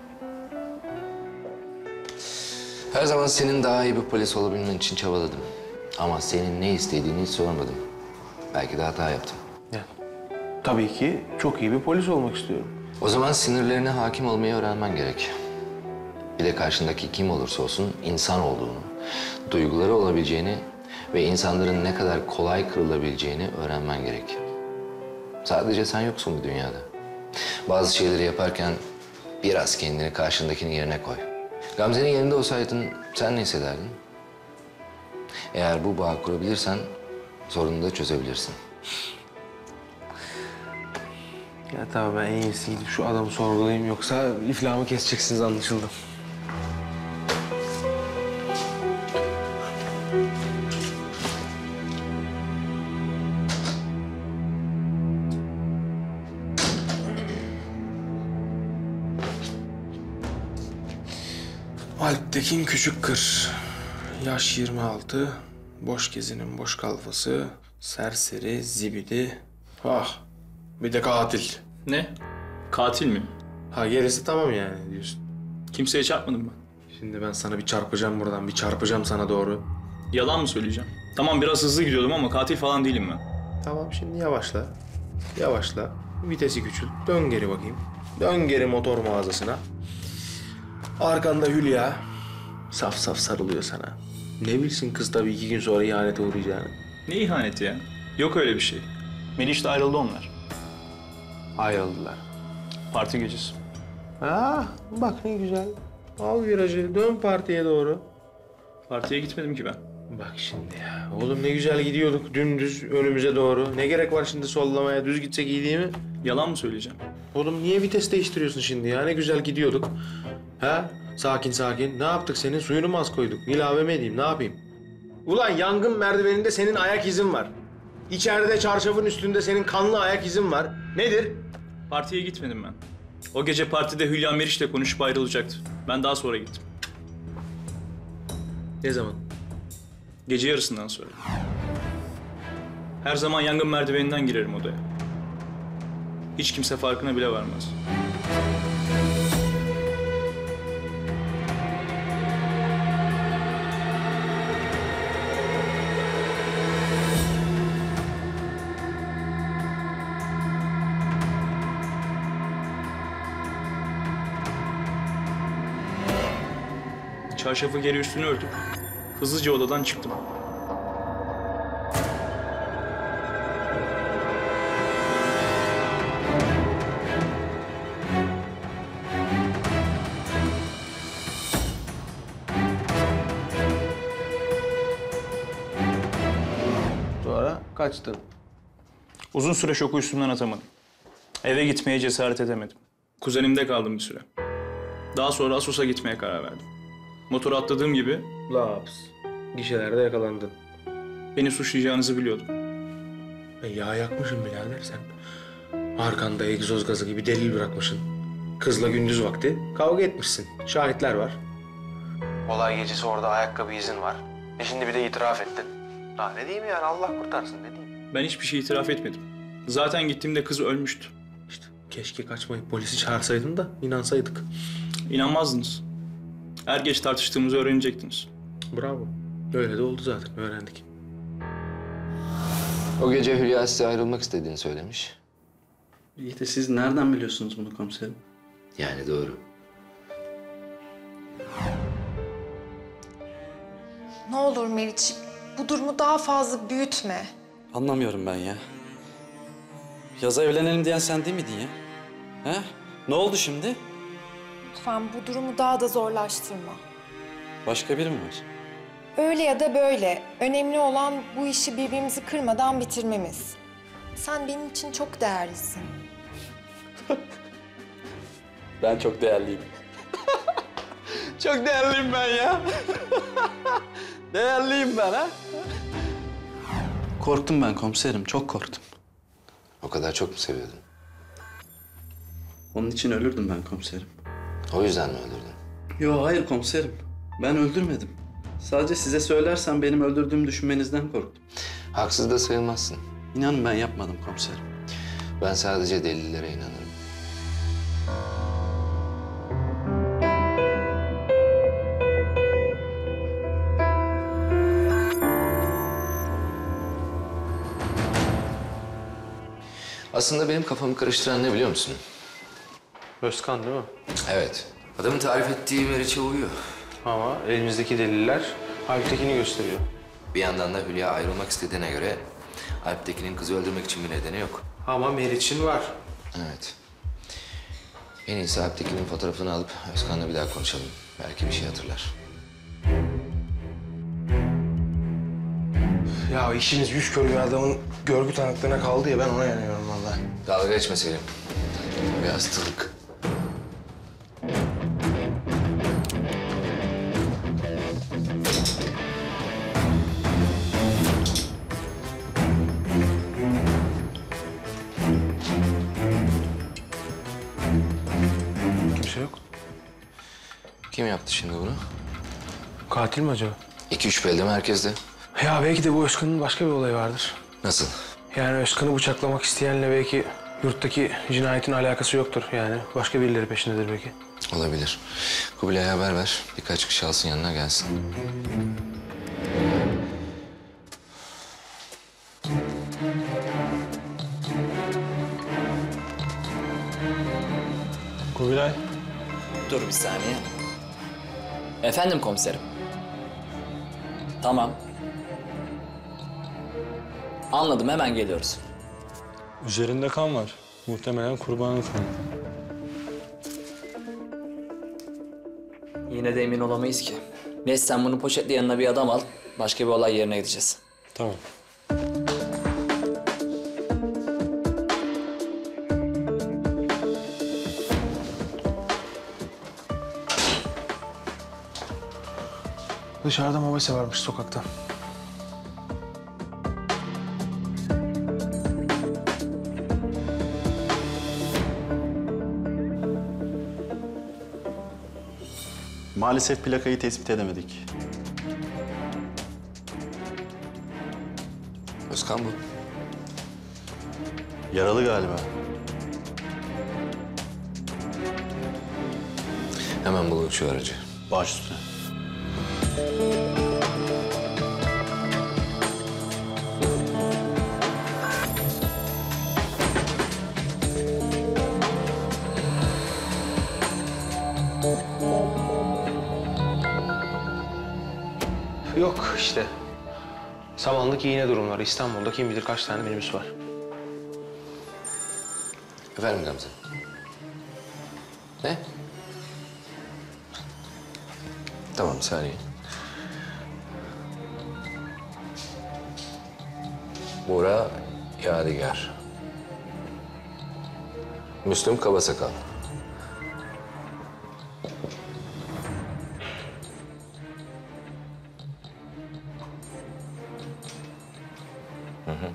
Her zaman senin daha iyi bir polis olabilmen için çabaladım. Ama senin ne istediğini hiç sormadım. Belki de hata yaptım. Yani, tabii ki çok iyi bir polis olmak istiyorum. O zaman sinirlerine hakim olmayı öğrenmen gerek. Bir de karşındaki kim olursa olsun insan olduğunu, duyguları olabileceğini ve insanların ne kadar kolay kırılabileceğini öğrenmen gerek. Sadece sen yoksun bu dünyada. Bazı şeyleri yaparken biraz kendini karşındakinin yerine koy. Gamze'nin yerinde olsaydın sen ne hissederdin? Eğer bu bağı kurabilirsen sorunu da çözebilirsin. Ya tamam, ben en iyisi gidip şu adamı sorgulayayım, yoksa iflahımı keseceksiniz, anlaşıldı. Alptekin Küçükkır. Yaş yirmi altı. Boş gezinin boş kalfası. Serseri, zibidi. Ah, bir de katil. Ne? Katil mi? Ha, gerisi tamam yani diyorsun. Kimseye çarpmadım ben. Şimdi ben sana bir çarpacağım buradan, bir çarpacağım sana doğru. Yalan mı söyleyeceğim? Tamam, biraz hızlı gidiyordum ama katil falan değilim ben. Tamam, şimdi yavaşla. Yavaşla. Vitesi küçült. Dön geri bakayım. Dön geri motor mağazasına. Arkanda Hülya. Saf saf sarılıyor sana. Ne bilsin kız tabii iki gün sonra ihanete uğrayacağını. Ne ihaneti ya? Yok öyle bir şey. Meriç'le ayrıldı onlar. Ayrıldılar. Parti gecesi. Ha, bak ne güzel. Al virajı, dön partiye doğru. Partiye gitmedim ki ben. Bak şimdi ya. Oğlum ne güzel gidiyorduk dümdüz önümüze doğru. Ne gerek var şimdi sollamaya? Düz gitsek iyi değil mi? Yalan mı söyleyeceğim? Oğlum niye vites değiştiriyorsun şimdi ya? Ne güzel gidiyorduk. Ha? Sakin sakin. Ne yaptık senin? Suyunu mu az koyduk? İlave mi edeyim? Ne yapayım? Ulan yangın merdiveninde senin ayak izin var. İçeride çarşafın üstünde senin kanlı ayak izin var. Nedir? Partiye gitmedim ben. O gece partide Hülya Meriç'le konuşup ayrılacaktı. Ben daha sonra gittim. Ne zaman? Gece yarısından sonra. Her zaman yangın merdiveninden girerim odaya. Hiç kimse farkına bile varmaz. Çarşafı geri üstüne örtüp hızlıca odadan çıktım. Sonra kaçtın. Uzun süre şoku üstümden atamadım. Eve gitmeye cesaret edemedim. Kuzenimde kaldım bir süre. Daha sonra Assos'a gitmeye karar verdim. Motora atladığım gibi... Laps. Gişelerde yakalandın. Beni suçlayacağınızı biliyordum. E yağ yakmışsın birader sen. Arkanda egzoz gazı gibi delil bırakmışsın. Kızla gündüz vakti kavga etmişsin. Şahitler var. Olay gecesi orada ayakkabı izin var. E şimdi bir de itiraf ettin. Daha ne diyeyim yani Allah kurtarsın ne diyeyim. Ben hiçbir şey itiraf etmedim. Zaten gittiğimde kız ölmüştü. İşte keşke kaçmayıp polisi çağırsaydın da inansaydık. İnanmazdınız. Er geç tartıştığımızı öğrenecektiniz. Bravo. Öyle de oldu zaten öğrendik. O gece Hülya size ayrılmak istediğini söylemiş. İyi de siz nereden biliyorsunuz bunu komiserim? Yani doğru. Ne olur Meriç, bu durumu daha fazla büyütme. Anlamıyorum ben ya. Yaza evlenelim diyen sen değil miydin ya? He? Ne oldu şimdi? Lütfen bu durumu daha da zorlaştırma. Başka biri mi var? Öyle ya da böyle. Önemli olan bu işi birbirimizi kırmadan bitirmemiz. Sen benim için çok değerlisin. Ben çok değerliyim. Çok değerliyim ben ya. Değerliyim ben ha. Korktum ben komiserim, çok korktum. O kadar çok mu seviyordun? Onun için ölürdüm ben komiserim. O yüzden mi öldürdün? Yo hayır komiserim. Ben öldürmedim. Sadece size söylersem benim öldürdüğümü düşünmenizden korktum. Haksız da sayılmazsın. İnanın ben yapmadım komiserim. Ben sadece delillere inanırım. Aslında benim kafamı karıştıran ne biliyor musun? Özkan değil mi? Evet. Adamın tarif ettiği Meriç'e uyuyor. Ama elimizdeki deliller Alptekin'i gösteriyor. Bir yandan da Hülya ayrılmak istediğine göre Alptekin'in kızı öldürmek için bir nedeni yok. Ama Meriç'in var. Evet. En iyisi Alptekin'in fotoğrafını alıp Özkan'la bir daha konuşalım. Belki bir şey hatırlar. Ya işimiz yüz kör bir adamın görgü tanıklığına kaldı ya ben ona yanıyorum vallahi. Dalga geçme Selim. Bir hastalık. Kimse yok. Kim yaptı şimdi bunu? Katil mi acaba? İki üç belde merkezde. Ya belki de bu Özkan'ın başka bir olayı vardır. Nasıl? Yani Özkan'ı bıçaklamak isteyenle belki yurttaki cinayetin alakası yoktur yani. Başka birileri peşindedir belki. Olabilir. Kubilay'a haber ver. Birkaç kişi alsın yanına gelsin. Kubilay. Dur bir saniye. Efendim komiserim. Tamam. Anladım, hemen geliyoruz. Üzerinde kan var. Muhtemelen kurbanın kanı. Yine de emin olamayız ki. Neyse sen bunu poşetle yanına bir adam al. Başka bir olay yerine gideceğiz. Tamam. Dışarıda mobese varmış sokakta. Maalesef plakayı tespit edemedik. Özkan bu. Yaralı galiba. Hemen bulun şu aracı. Baş üstüne. Yok işte. Samanlık yine durumlar. İstanbul'da kim bilir kaç tane minibüs var. Efendim Gamze? Ne? Tamam, bir saniye. Buğra Yadigar. Müslüm Kabasakal. Hı hı.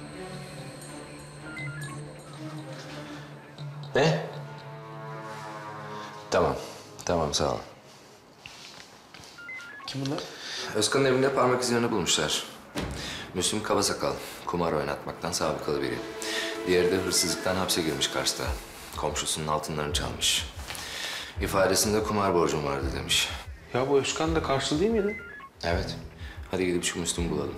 Ne? Tamam, tamam sağ ol. Kim bunlar? Özkan'ın evinde parmak izlerini bulmuşlar. Müslüm Kabasakal, kumar oynatmaktan sabıkalı biri. Diğeri de hırsızlıktan hapse girmiş Kars'ta. Komşusunun altınlarını çalmış. İfadesinde kumar borcum vardı demiş. Ya bu Özkan da Karslı değil miydi? Evet. Hadi gidip şu Müslüm'ü bulalım.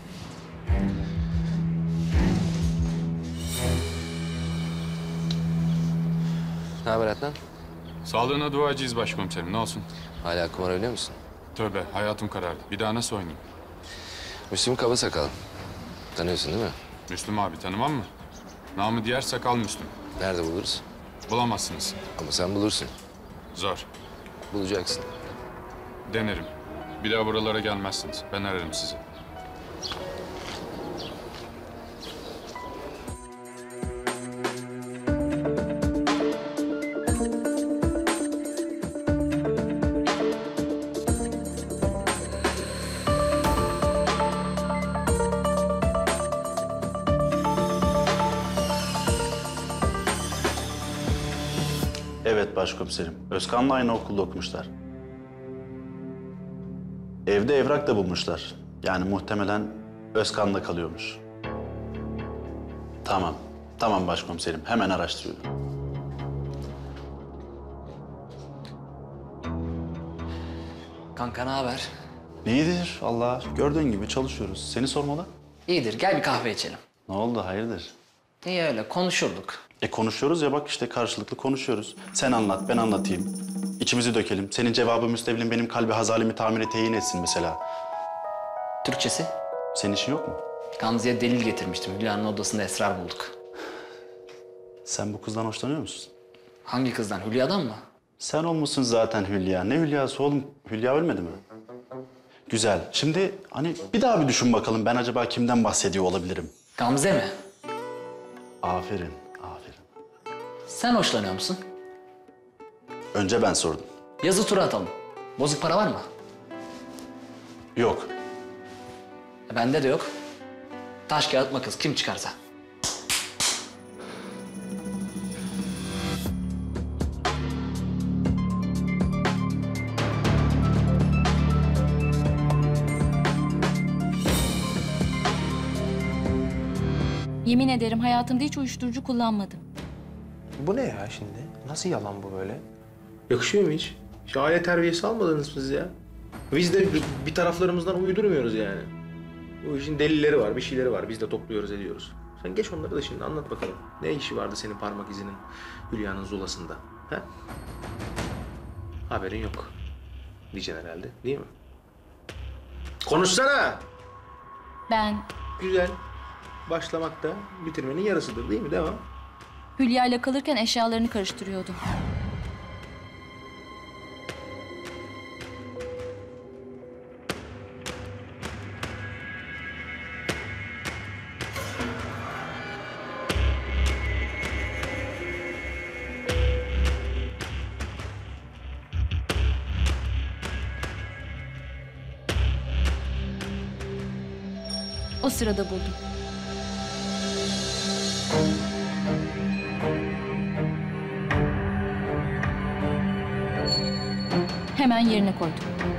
Ne haber Adnan? Sağlığına duacıyız başkomiserim, ne olsun? Hala kumar oynuyor musun? Tövbe, hayatım karardı. Bir daha nasıl oynayayım? Müslüm Kabasakal. Tanıyorsun değil mi? Müslüm abi, tanımam mı? Namı diğer Sakal Müslüm. Nerede buluruz? Bulamazsınız. Ama sen bulursun. Zor. Bulacaksın. Denerim. Bir daha buralara gelmezsiniz. Ben ararım sizi. Evet başkomiserim. Özkan'la aynı okulda okumuşlar. Evde evrak da bulmuşlar. Yani muhtemelen Özkan'la kalıyormuş. Tamam. Tamam başkomiserim. Hemen araştırıyorum. Kanka ne haber? İyidir Allah. Gördüğün gibi çalışıyoruz. Seni sormalı. İyidir, gel bir kahve içelim. Ne oldu hayırdır? İyi öyle, konuşurduk. E konuşuyoruz ya bak işte karşılıklı konuşuyoruz. Sen anlat, ben anlatayım. İçimizi dökelim. Senin cevabı müstevlin benim kalbi hazalimi tamiri teyin etsin mesela. Türkçesi? Senin işin yok mu? Gamze'ye delil getirmiştim. Hülya'nın odasında esrar bulduk. Sen bu kızdan hoşlanıyor musun? Hangi kızdan? Hülya'dan mı? Sen olmuşsun zaten Hülya. Ne Hülya'sı oğlum? Hülya ölmedi mi? Güzel. Şimdi hani bir daha bir düşün bakalım. Ben acaba kimden bahsediyor olabilirim? Gamze mi? Aferin, aferin. Sen hoşlanıyor musun? Önce ben sordum. Yazı tura atalım. Bozuk para var mı? Yok. E, bende de yok. Taş kağıt makas kim çıkarsa. Yemin ederim hayatımda hiç uyuşturucu kullanmadım. Bu ne ya şimdi? Nasıl yalan bu böyle? Yakışıyor mu hiç? Hiç aile terbiyesi almadınız mı siz ya? Biz de bir taraflarımızdan uydurmuyoruz yani. Bu işin delilleri var, bir şeyleri var. Biz de topluyoruz, ediyoruz. Sen geç onları da şimdi anlat bakalım. Ne işi vardı senin parmak izinin Hülya'nın zulasında? He? Haberin yok. diyeceksin herhalde, değil mi? Konuşsana! Ben Güzel. Başlamak da bitirmenin yarısıdır değil mi? Devam. Hülya ile kalırken eşyalarını karıştırıyordum. O sırada buldum. Hemen yerine koydum.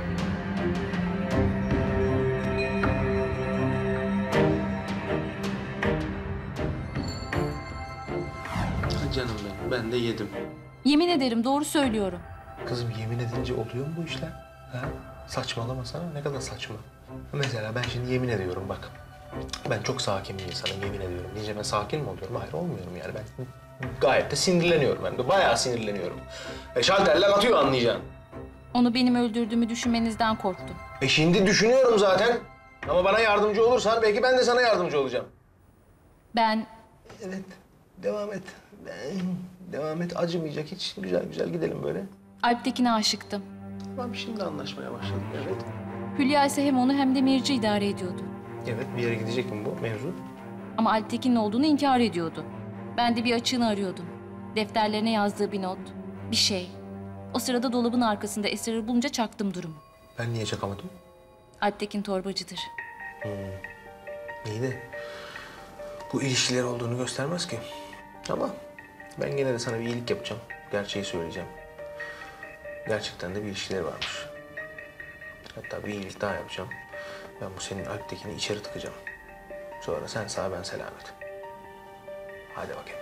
Canım benim, ben de yedim. Yemin ederim doğru söylüyorum. Kızım yemin edince oluyor mu bu işler? Ha? Saçmalamasana, ne kadar saçma. Mesela ben şimdi yemin ediyorum bak. Ben çok sakin bir insanım, yemin ediyorum. Diyeceğim ben sakin mi oluyorum? Hayır olmuyorum yani. Ben gayet de sinirleniyorum ben de. Bayağı sinirleniyorum. E şalterler atıyor anlayacaksın. Onu benim öldürdüğümü düşünmenizden korktum. E şimdi düşünüyorum zaten. Ama bana yardımcı olursan belki ben de sana yardımcı olacağım. Ben... Evet, devam et. Devam et, acımayacak hiç. Güzel güzel gidelim böyle. Alptekin'e aşıktım. Tamam şimdi anlaşmaya başladık, evet. Hülya ise hem onu hem de Meriç'i idare ediyordu. Evet, bir yere gidecek mi bu mevzu? Ama Alptekin'in olduğunu inkar ediyordu. Ben de bir açığını arıyordum. Defterlerine yazdığı bir not, bir şey. O sırada dolabın arkasında esrarı bulunca çaktım durumu. Ben niye çakamadım? Alptekin torbacıdır. Hmm. İyi de bu ilişkiler olduğunu göstermez ki. Ama ben gene de sana bir iyilik yapacağım. Gerçeği söyleyeceğim. Gerçekten de bir ilişkileri varmış. Hatta bir iyilik daha yapacağım. Ben bu senin Alp'tekini içeri tıkacağım. Sonra sen sağ ben selamet. Hadi bakayım.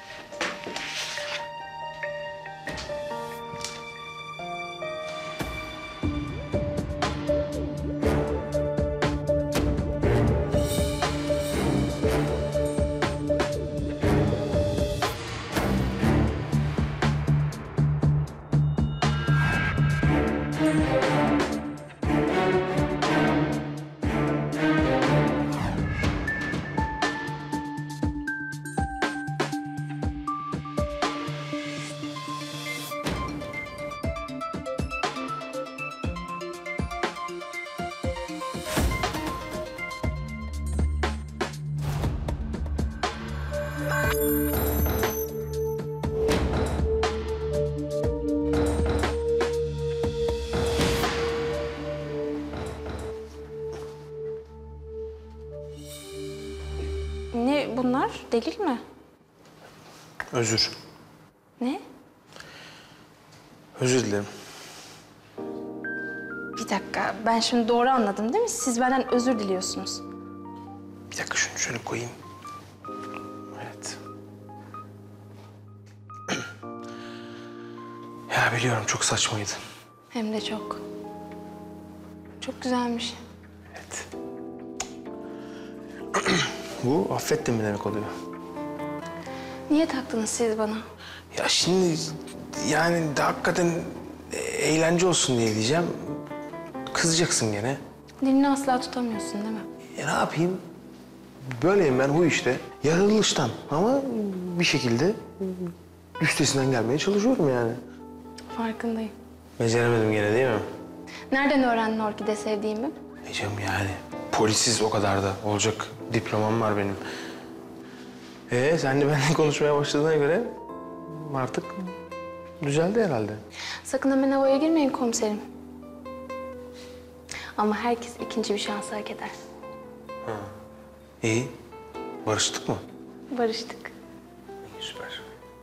Ne bunlar? Delil mi? Özür. Ne? Özür dilerim. Bir dakika, ben şimdi doğru anladım değil mi? Siz benden özür diliyorsunuz. Bir dakika şunu şöyle koyayım. Evet. Ya biliyorum çok saçmaydı. Hem de çok. Çok güzelmiş. Evet. Bu affettin mi demek oluyor? Niye taktınız siz bana? Ya şimdi yani de hakikaten eğlence olsun diye diyeceğim. Kızacaksın gene. Dilini asla tutamıyorsun değil mi? Ya ne yapayım? Böyleyim ben, huy işte. Yaratılıştan ama bir şekilde üstesinden gelmeye çalışıyorum yani. Farkındayım. Beceremedim gene değil mi? Nereden öğrendin Orkide sevdiğimi? E canım yani polisiz o kadar da olacak diplomam var benim. Ee sen de benimle konuşmaya başladığına göre artık düzeldi herhalde. Sakın hemen havaya girmeyin komiserim. Ama herkes ikinci bir şans hak eder. Ha. İyi. Barıştık mı? Barıştık. İyi, süper.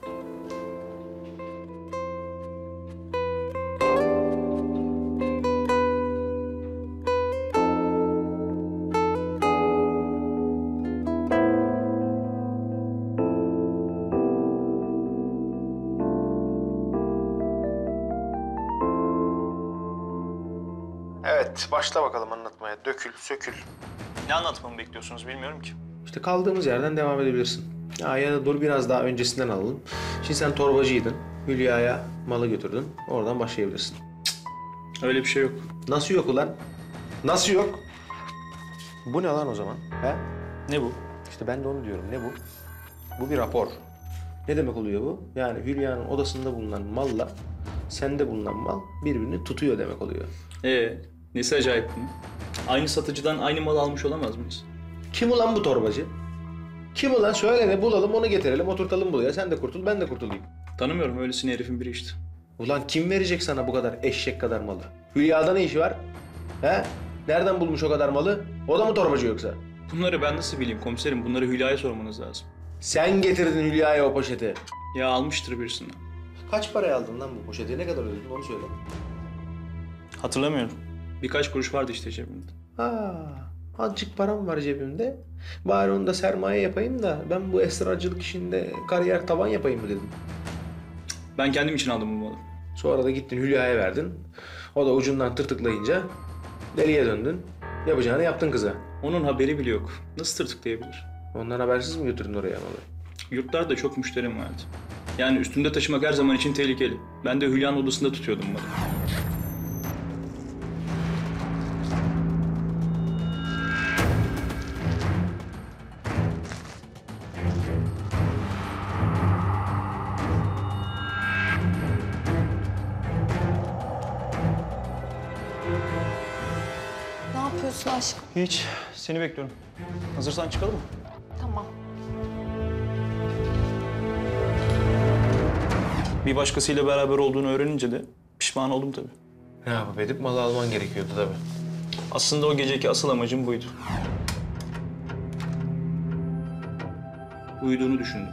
Evet, başla bakalım anlatmaya. Dökül, sökül. Ne anlatmamı bekliyorsunuz bilmiyorum ki. İşte kaldığımız yerden devam edebilirsin. Ya, ya da dur biraz daha öncesinden alalım. Şimdi sen torbacıydın. Hülya'ya malı götürdün. Oradan başlayabilirsin. Öyle bir şey yok. Nasıl yok ulan? Nasıl yok? Bu ne lan o zaman? He? Ne bu? İşte ben de onu diyorum. Ne bu? Bu bir rapor. Ne demek oluyor bu? Yani Hülya'nın odasında bulunan malla sende bulunan mal birbirini tutuyor demek oluyor. Ee, nesi acayip bunun? Aynı satıcıdan aynı mal almış olamaz mıyız? Kim ulan bu torbacı? Kim ulan? Söyle de bulalım, onu getirelim, oturtalım buraya. Sen de kurtul, ben de kurtulayım. Tanımıyorum, öylesine herifin biri işte. Ulan kim verecek sana bu kadar eşek kadar malı? Hülya'da ne işi var? He? Nereden bulmuş o kadar malı? O da mı torbacı yoksa? Bunları ben nasıl bileyim komiserim? Bunları Hülya'ya sormanız lazım. Sen getirdin Hülya'ya o poşeti. Ya almıştır birisinden. Kaç paraya aldın lan bu poşeti? Ne kadar ödedin onu söyle. Hatırlamıyorum. Birkaç kuruş vardı işte cebimde. Ha, azıcık param var cebimde. Bari onu da sermaye yapayım da ben bu esrarcılık işinde kariyer tavan yapayım mı dedim. Ben kendim için aldım bu malı. Sonra da gittin Hülya'ya verdin. O da ucundan tırtıklayınca deliye döndün. Yapacağını yaptın kıza. Onun haberi bile yok. Nasıl tırtıklayabilir? Ondan habersiz mi götürdün oraya malı? Yurtlarda çok müşterim vardı. Yani üstünde taşımak her zaman için tehlikeli. Ben de Hülya'nın odasında tutuyordum malı. Ne yapıyorsun aşkım? Hiç. Seni bekliyorum. Hazırsan çıkalım mı? Tamam. Bir başkasıyla beraber olduğunu öğrenince de pişman oldum tabii. Ne yapıp edip malı alman gerekiyordu tabii. Aslında o geceki asıl amacım buydu. Uyuduğunu düşündüm.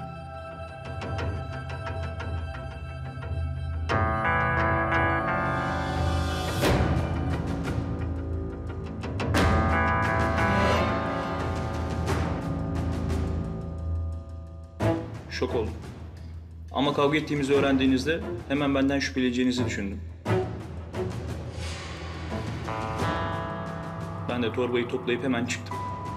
Şok oldum. Ama kavga ettiğimizi öğrendiğinizde hemen benden şüpheleneceğinizi düşündüm. Ben de torbayı toplayıp hemen çıktım.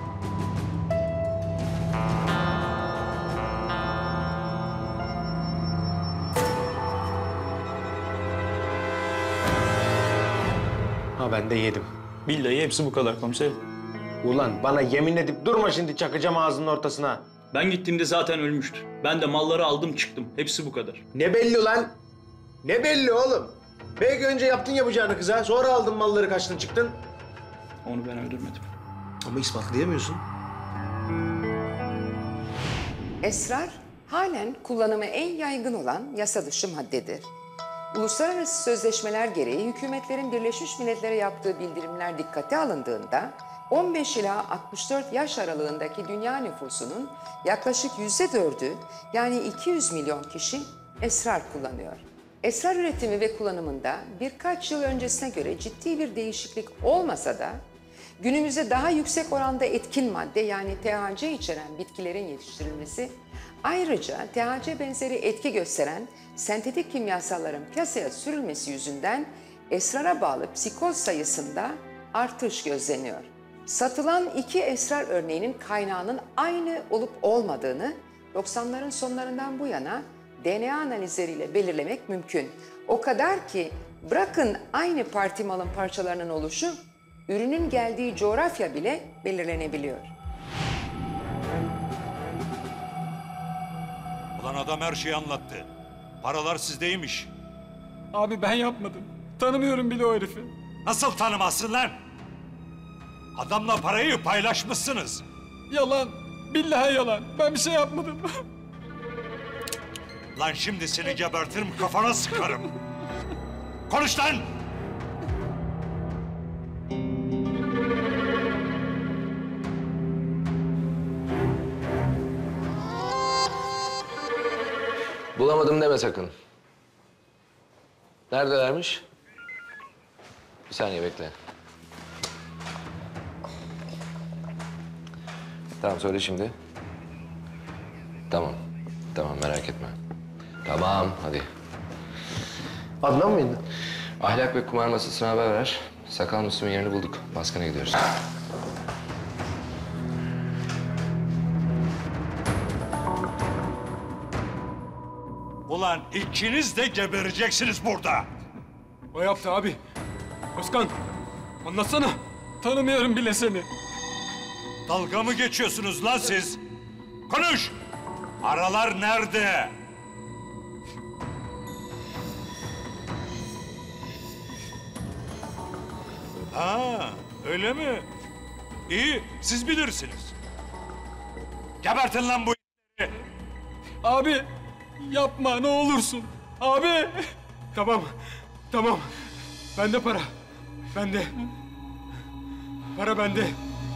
Ha ben de yedim. Billahi hepsi bu kadar komiserim. Ulan bana yemin edip durma şimdi, çakacağım ağzının ortasına. Ben gittiğimde zaten ölmüştü. Ben de malları aldım çıktım. Hepsi bu kadar. Ne belli ulan? Ne belli oğlum? Belki önce yaptın yapacağını kıza, sonra aldın malları, kaçtın çıktın. Onu ben öldürmedim. Ama ispatlayamıyorsun. Esrar halen kullanımı en yaygın olan yasa dışı maddedir. Uluslararası sözleşmeler gereği hükümetlerin Birleşmiş Milletler'e yaptığı bildirimler dikkate alındığında on beş ila altmış dört yaş aralığındaki dünya nüfusunun yaklaşık yüzde dördü yani iki yüz milyon kişi esrar kullanıyor. Esrar üretimi ve kullanımında birkaç yıl öncesine göre ciddi bir değişiklik olmasa da günümüzde daha yüksek oranda etkin madde yani T H C içeren bitkilerin yetiştirilmesi, ayrıca T H C benzeri etki gösteren sentetik kimyasalların piyasaya sürülmesi yüzünden esrara bağlı psikoz sayısında artış gözleniyor. Satılan iki esrar örneğinin kaynağının aynı olup olmadığını doksanların sonlarından bu yana D N A analizleriyle belirlemek mümkün. O kadar ki bırakın aynı parti malın parçalarının oluşu, ürünün geldiği coğrafya bile belirlenebiliyor. Ulan adam her şeyi anlattı. Paralar sizdeymiş. Abi ben yapmadım. Tanımıyorum bile o herifi. Nasıl tanımazsın lan? Adamla parayı paylaşmışsınız. Yalan. Billahi yalan. Ben bir şey yapmadım. Lan şimdi seni gebertirim, kafana sıkarım. Konuş lan! Bulamadım deme sakın. Neredelermiş? Bir saniye bekle. Tamam söyle şimdi. Tamam. Tamam merak etme. Tamam hadi. Adnan mıydı? Ahlak ve kumar masasına haber ver. Sakal Müslüm'ün yerini bulduk. Baskına gidiyoruz. Ulan ikiniz de gebereceksiniz burada. O yaptı abi. Özkan, anlatsana. Tanımıyorum bile seni. Dalga mı geçiyorsunuz lan siz? Konuş! Paralar nerede? Ha, öyle mi? İyi, siz bilirsiniz. Gebertin lan bu i**leri. Abi, yapma ne olursun. Abi. Tamam, tamam. Bende para. Bende. Para bende.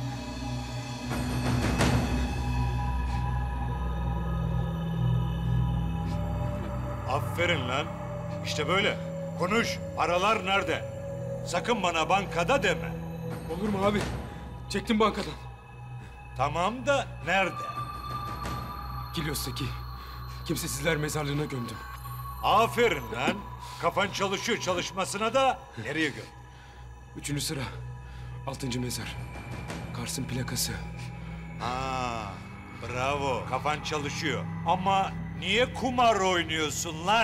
Aferin lan. İşte böyle. Konuş. Paralar nerede? Sakın bana bankada deme. Olur mu abi? Çektim bankadan. Tamam da nerede? Kilyos'taki kimsesizler mezarlığına gömdüm. Aferin lan. Kafan çalışıyor, çalışmasına da nereye göm? Üçüncü sıra. Altıncı mezar. Kars'ın plakası. Ha, bravo. Kafan çalışıyor. Ama niye kumar oynuyorsun lan?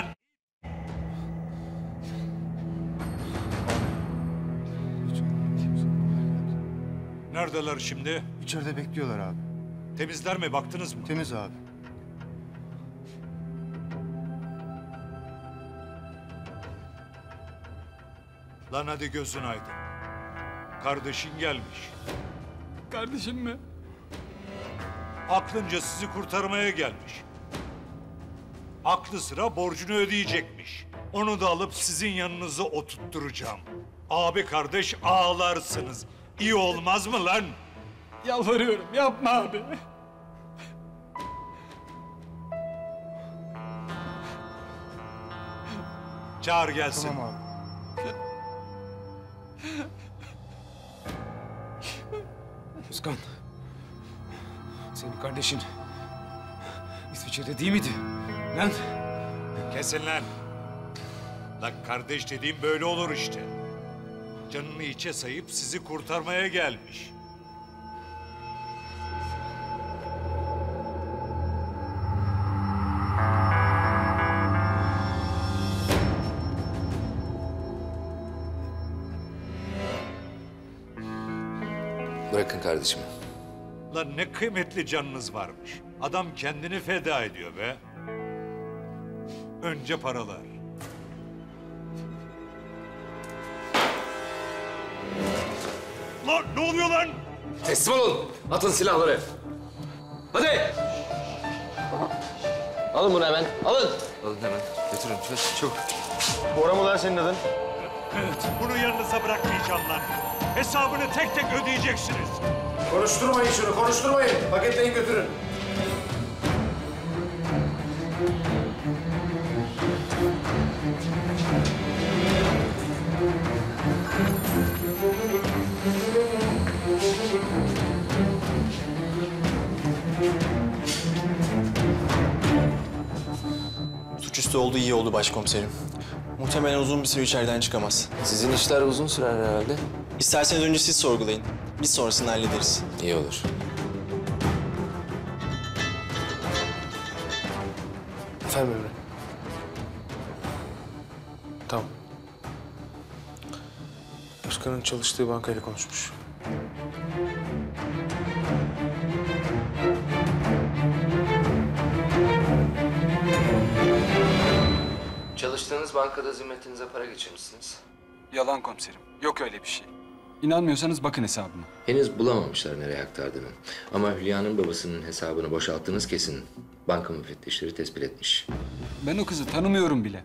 Neredeler şimdi? İçeride bekliyorlar abi. Temizler mi? Baktınız mı? Temiz abi. Lan hadi gözün aydın. Kardeşin gelmiş. Kardeşim mi? Aklınca sizi kurtarmaya gelmiş. Aklı sıra borcunu ödeyecekmiş. Onu da alıp sizin yanınıza oturtturacağım. Abi kardeş ağlarsınız. İyi olmaz mı lan? Yalvarıyorum yapma abi. Çağır gelsin. Tamam abi. Özkan. Senin kardeşin İsviçre'de değil miydi? Lan. Kesin lan. Lan kardeş dediğim böyle olur işte. Canını içe sayıp sizi kurtarmaya gelmiş. Bırakın kardeşimi. Lan ne kıymetli canınız varmış. Adam kendini feda ediyor be. Önce paralar. Lan ne oluyor lan? Teslim olun. Atın silahları. Hadi. Alın bunu hemen. Alın. Alın hemen. Götürün. Çabuk. Çabuk. Bora mı lan senin adın? Evet. Bunu yanınıza bırakmayacağım lan. Hesabını tek tek ödeyeceksiniz. Konuşturmayın şunu, konuşturmayın. Paketleyin götürün. Suçüstü oldu, iyi oldu başkomiserim. Muhtemelen uzun bir süre içeriden çıkamaz. Sizin işler uzun sürer herhalde. İsterseniz önce siz sorgulayın. Biz sonrasını hallederiz. İyi olur. Efendim Emre. Tamam. Başkanın çalıştığı bankayla konuşmuş. Çalıştığınız bankada zimmetinize para geçirmişsiniz. Yalan komiserim. Yok öyle bir şey. İnanmıyorsanız bakın hesabıma. Henüz bulamamışlar nereye aktardığını. Ama Hülya'nın babasının hesabını boşalttığınız kesin. Banka müfettişleri tespit etmiş. Ben o kızı tanımıyorum bile.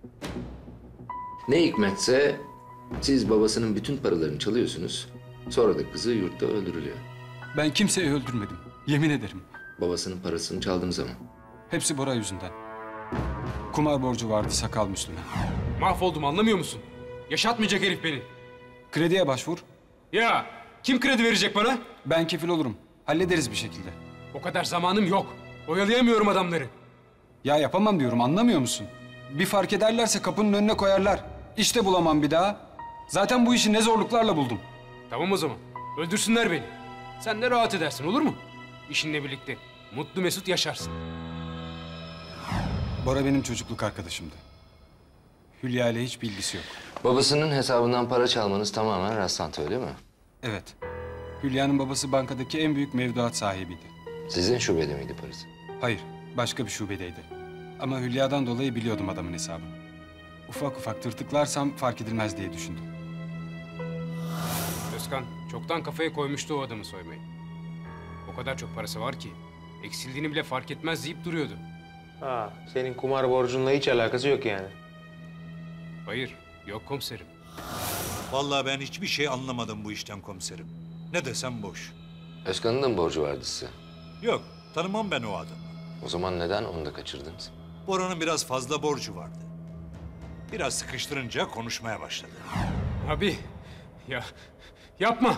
Ne hikmetse siz babasının bütün paralarını çalıyorsunuz. Sonra da kızı yurtta öldürülüyor. Ben kimseyi öldürmedim. Yemin ederim. Babasının parasını çaldığınız ama. Hepsi Bora yüzünden. Kumar borcu vardı sakal Müslüme. Mahvoldum anlamıyor musun? Yaşatmayacak herif beni. Krediye başvur. Ya kim kredi verecek bana? Ben kefil olurum. Hallederiz bir şekilde. O kadar zamanım yok. Oyalayamıyorum adamları. Ya yapamam diyorum anlamıyor musun? Bir fark ederlerse kapının önüne koyarlar. İşte bulamam bir daha. Zaten bu işi ne zorluklarla buldum. Tamam o zaman. Öldürsünler beni. Sen de rahat edersin olur mu? İşinle birlikte mutlu mesut yaşarsın. Bora benim çocukluk arkadaşımdı. Hülya ile hiç bilgisi yok. Babasının hesabından para çalmanız tamamen rastlantı öyle mi? Evet. Hülya'nın babası bankadaki en büyük mevduat sahibiydi. Sizin şubede miydi parası? Hayır, başka bir şubedeydi. Ama Hülya'dan dolayı biliyordum adamın hesabını. Ufak ufak tırtıklarsam fark edilmez diye düşündüm. Özkan çoktan kafaya koymuştu o adamı soymayı. O kadar çok parası var ki eksildiğini bile fark etmez deyip duruyordu. Ha, senin kumar borcunla hiç alakası yok yani. Hayır, yok komiserim. Vallahi ben hiçbir şey anlamadım bu işten komiserim. Ne desem boş. Özkan'ın da mı borcu vardı size? Yok, tanımam ben o adamı. O zaman neden onu da kaçırdınız? Bora'nın biraz fazla borcu vardı. Biraz sıkıştırınca konuşmaya başladı. Abi, ya yapma.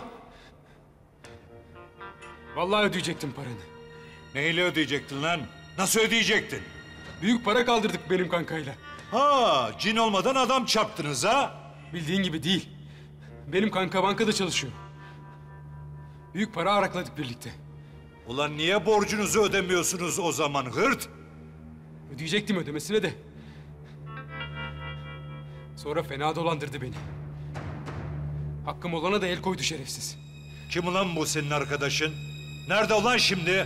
Vallahi ödeyecektim paranı. Neyle ödeyecektin lan? Nasıl ödeyecektin? Büyük para kaldırdık benim kankayla. Ha, cin olmadan adam çarptınız ha? Bildiğin gibi değil. Benim kanka bankada çalışıyor. Büyük para arakladık birlikte. Ulan niye borcunuzu ödemiyorsunuz o zaman hırt? Ödeyecektim ödemesine de. Sonra fena dolandırdı beni. Hakkım olana da el koydu şerefsiz. Kim ulan bu senin arkadaşın? Nerede ulan şimdi?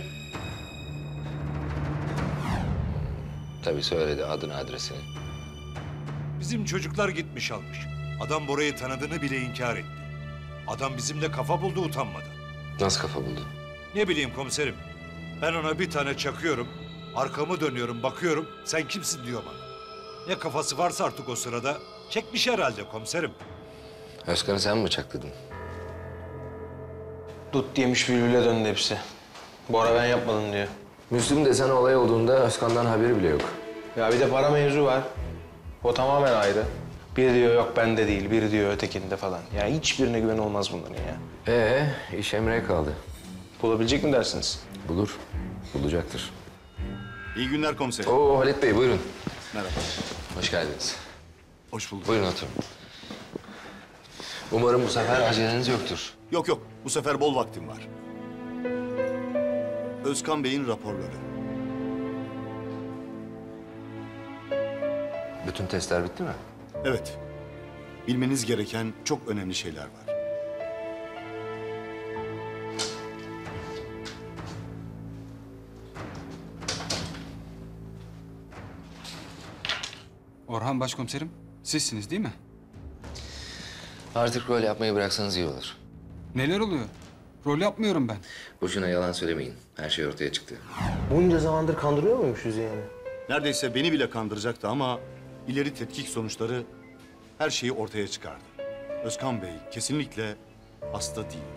Tabii söyledi adını, adresini. Bizim çocuklar gitmiş almış. Adam Bora'yı tanıdığını bile inkar etti. Adam bizimle kafa buldu utanmadan. Nasıl kafa buldu? Ne bileyim komiserim. Ben ona bir tane çakıyorum. Arkamı dönüyorum, bakıyorum. Sen kimsin diyor bana. Ne kafası varsa artık o sırada. Çekmiş herhalde komiserim. Özkan'ı sen mi bıçakladın? Dut yemiş bülbüle döndü hepsi. Bora ben yapmadım diyor. Müslüm desen olay olduğunda Özkan'dan haberi bile yok. Ya bir de para mevzu var. O tamamen ayrı. Bir diyor yok bende değil, bir diyor ötekinde falan. Ya hiçbirine güven olmaz bunların ya. Ee, iş Emre'ye kaldı. Bulabilecek mi dersiniz? Bulur, bulacaktır. İyi günler komiserim. Oo Halit Bey buyurun. Merhaba. Hoş geldiniz. Hoş bulduk. Buyurun oturun. Umarım bu sefer aceleniz yoktur. Yok yok, bu sefer bol vaktim var. Özkan Bey'in raporları. Bütün testler bitti mi? Evet. Bilmeniz gereken çok önemli şeyler var. Orhan başkomiserim, sizsiniz değil mi? Artık rol yapmayı bıraksanız iyi olur. Neler oluyor? Rol yapmıyorum ben. Boşuna yalan söylemeyin. Her şey ortaya çıktı. Bunca zamandır kandırıyor muymuşuz yani? Neredeyse beni bile kandıracaktı ama ileri tetkik sonuçları her şeyi ortaya çıkardı. Özkan Bey kesinlikle hasta değil.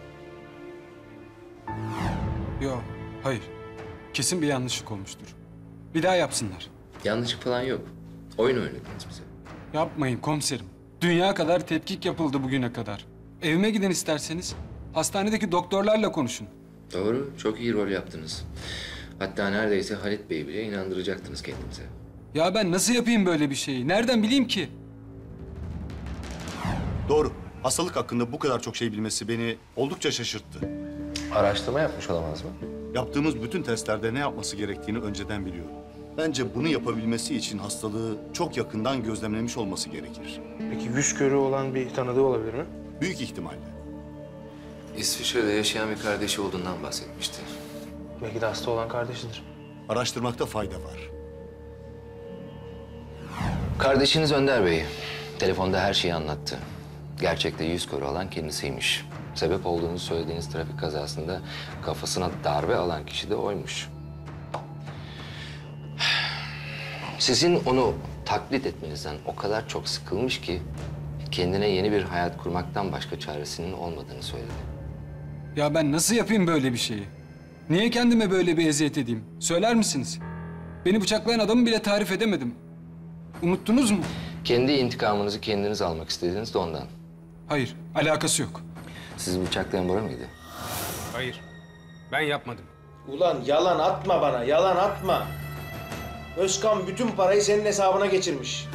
Yok, hayır. Kesin bir yanlışlık olmuştur. Bir daha yapsınlar. Yanlışlık falan yok. Oyun oynadınız bize. Yapmayın komiserim. Dünya kadar tetkik yapıldı bugüne kadar. Evime gidin isterseniz. Hastanedeki doktorlarla konuşun. Doğru, çok iyi rol yaptınız. Hatta neredeyse Halit Bey'i bile inandıracaktınız kendinize. Ya ben nasıl yapayım böyle bir şeyi? Nereden bileyim ki? Doğru. Hastalık hakkında bu kadar çok şey bilmesi beni oldukça şaşırttı. Araştırma yapmış olamaz mı? Yaptığımız bütün testlerde ne yapması gerektiğini önceden biliyorum. Bence bunu yapabilmesi için hastalığı çok yakından gözlemlemiş olması gerekir. Peki yüz körü olan bir tanıdığı olabilir mi? Büyük ihtimalle. İsviçre'de yaşayan bir kardeşi olduğundan bahsetmişti. Belki de hasta olan kardeşidir. Araştırmakta fayda var. Kardeşiniz Önder Bey telefonda her şeyi anlattı. Gerçekte yüz körü olan kendisiymiş. Sebep olduğunu söylediğiniz trafik kazasında kafasına darbe alan kişi de oymuş. Sizin onu taklit etmenizden o kadar çok sıkılmış ki kendine yeni bir hayat kurmaktan başka çaresinin olmadığını söyledi. Ya ben nasıl yapayım böyle bir şeyi? Niye kendime böyle bir eziyet edeyim? Söyler misiniz? Beni bıçaklayan adamı bile tarif edemedim. Unuttunuz mu? Kendi intikamınızı kendiniz almak istediniz de ondan. Hayır, alakası yok. Sizi bıçaklayan Bora mıydı? Hayır, ben yapmadım. Ulan yalan atma bana, yalan atma. Özkan bütün parayı senin hesabına geçirmiş.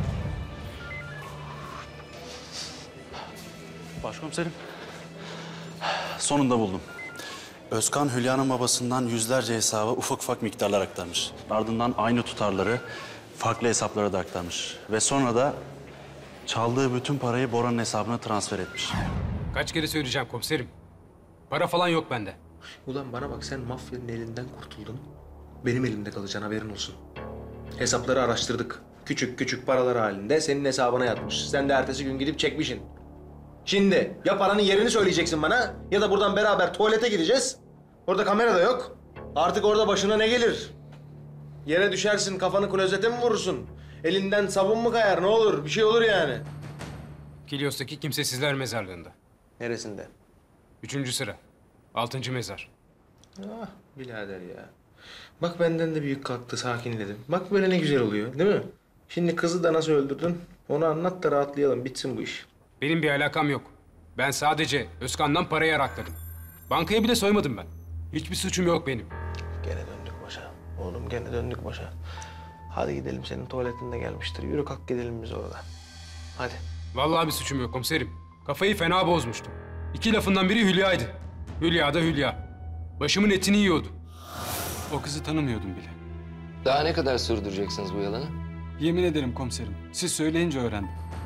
Başkomiserim. Sonunda buldum. Özkan Hülya'nın babasından yüzlerce hesaba ufak ufak miktarlar aktarmış. Ardından aynı tutarları farklı hesaplara da aktarmış. Ve sonra da çaldığı bütün parayı Bora'nın hesabına transfer etmiş. Kaç kere söyleyeceğim komiserim. Para falan yok bende. Ulan bana bak, sen mafyanın elinden kurtuldun. Benim elimde kalacaksın, haberin olsun. Hesapları araştırdık. Küçük küçük paralar halinde senin hesabına yatmış. Sen de ertesi gün gidip çekmişsin. Şimdi ya paranın yerini söyleyeceksin bana ya da buradan beraber tuvalete gideceğiz. Orada kamera da yok. Artık orada başına ne gelir? Yere düşersin, kafanı klozete mi vurursun? Elinden sabun mu kayar, ne olur? Bir şey olur yani. Kilyos'taki kimsesizler mezarlığında. Neresinde? Üçüncü sıra. Altıncı mezar. Ah birader ya. Bak benden de büyük kalktı, sakinledim. Bak böyle ne güzel oluyor, değil mi? Şimdi kızı da nasıl öldürdün? Onu anlat da rahatlayalım, bitsin bu iş. Benim bir alakam yok. Ben sadece Özkan'dan parayı arakladım. Bankaya bile soymadım ben. Hiçbir suçum yok benim. Gene döndük başa. Oğlum gene döndük başa. Hadi gidelim, senin tuvaletinde gelmiştir. Yürü kalk gidelim biz orada. Hadi. Vallahi bir suçum yok komiserim. Kafayı fena bozmuştum. İki lafından biri Hülya'ydı. Hülya da Hülya. Başımın etini yiyordu. O kızı tanımıyordum bile. Daha ne kadar sürdüreceksiniz bu yalanı? Yemin ederim komiserim. Siz söyleyince öğrendim.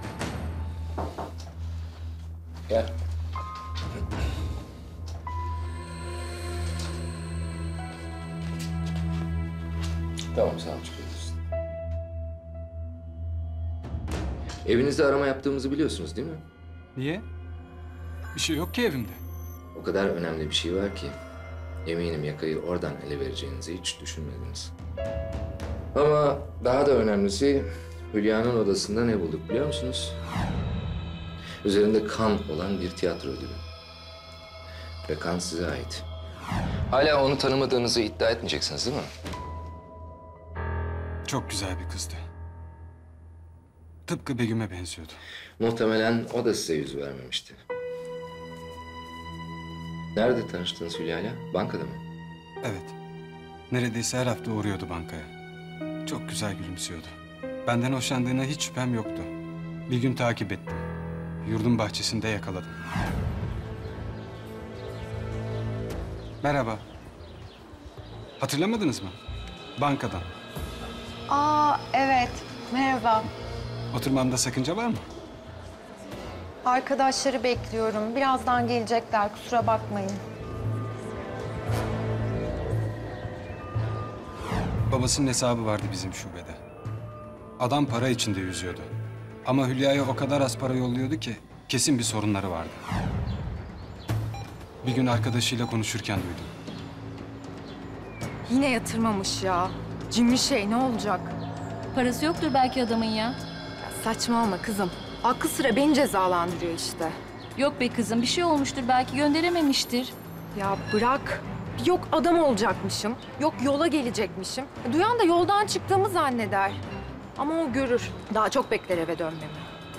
Gel. Tamam, sağ ol, çıkıyoruz. Evinizde arama yaptığımızı biliyorsunuz değil mi? Niye? Bir şey yok ki evimde. O kadar önemli bir şey var ki eminim yakayı oradan ele vereceğinizi hiç düşünmediniz. Ama daha da önemlisi Hülya'nın odasında ne bulduk biliyor musunuz? Üzerinde kan olan bir tiyatro ödülü. Ve kan size ait. Hala onu tanımadığınızı iddia etmeyeceksiniz değil mi? Çok güzel bir kızdı. Tıpkı Begüm'e benziyordu. Muhtemelen o da size yüz vermemişti. Nerede tanıştınız Hülya'yla? Bankada mı? Evet. Neredeyse her hafta uğruyordu bankaya. Çok güzel gülümsüyordu. Benden hoşlandığına hiç şüphem yoktu. Bir gün takip ettim. Yurdun bahçesinde yakaladım. Merhaba. Hatırlamadınız mı? Bankadan. Aa evet. Merhaba. Oturmamda sakınca var mı? Arkadaşları bekliyorum. Birazdan gelecekler. Kusura bakmayın. Babasının hesabı vardı bizim şubede. Adam para içinde yüzüyordu. Ama Hülya'ya o kadar az para yolluyordu ki kesin bir sorunları vardı. Bir gün arkadaşıyla konuşurken duydum. Yine yatırmamış ya. Cimri şey ne olacak? Parası yoktur belki adamın ya. Ya saçmalama kızım. Aklı sıra beni cezalandırıyor işte. Yok be kızım, bir şey olmuştur belki, gönderememiştir. Ya bırak. Yok adam olacakmışım, yok yola gelecekmişim. Duyan da yoldan çıktığımı zanneder. Ama o görür. Daha çok bekler eve dönmemi.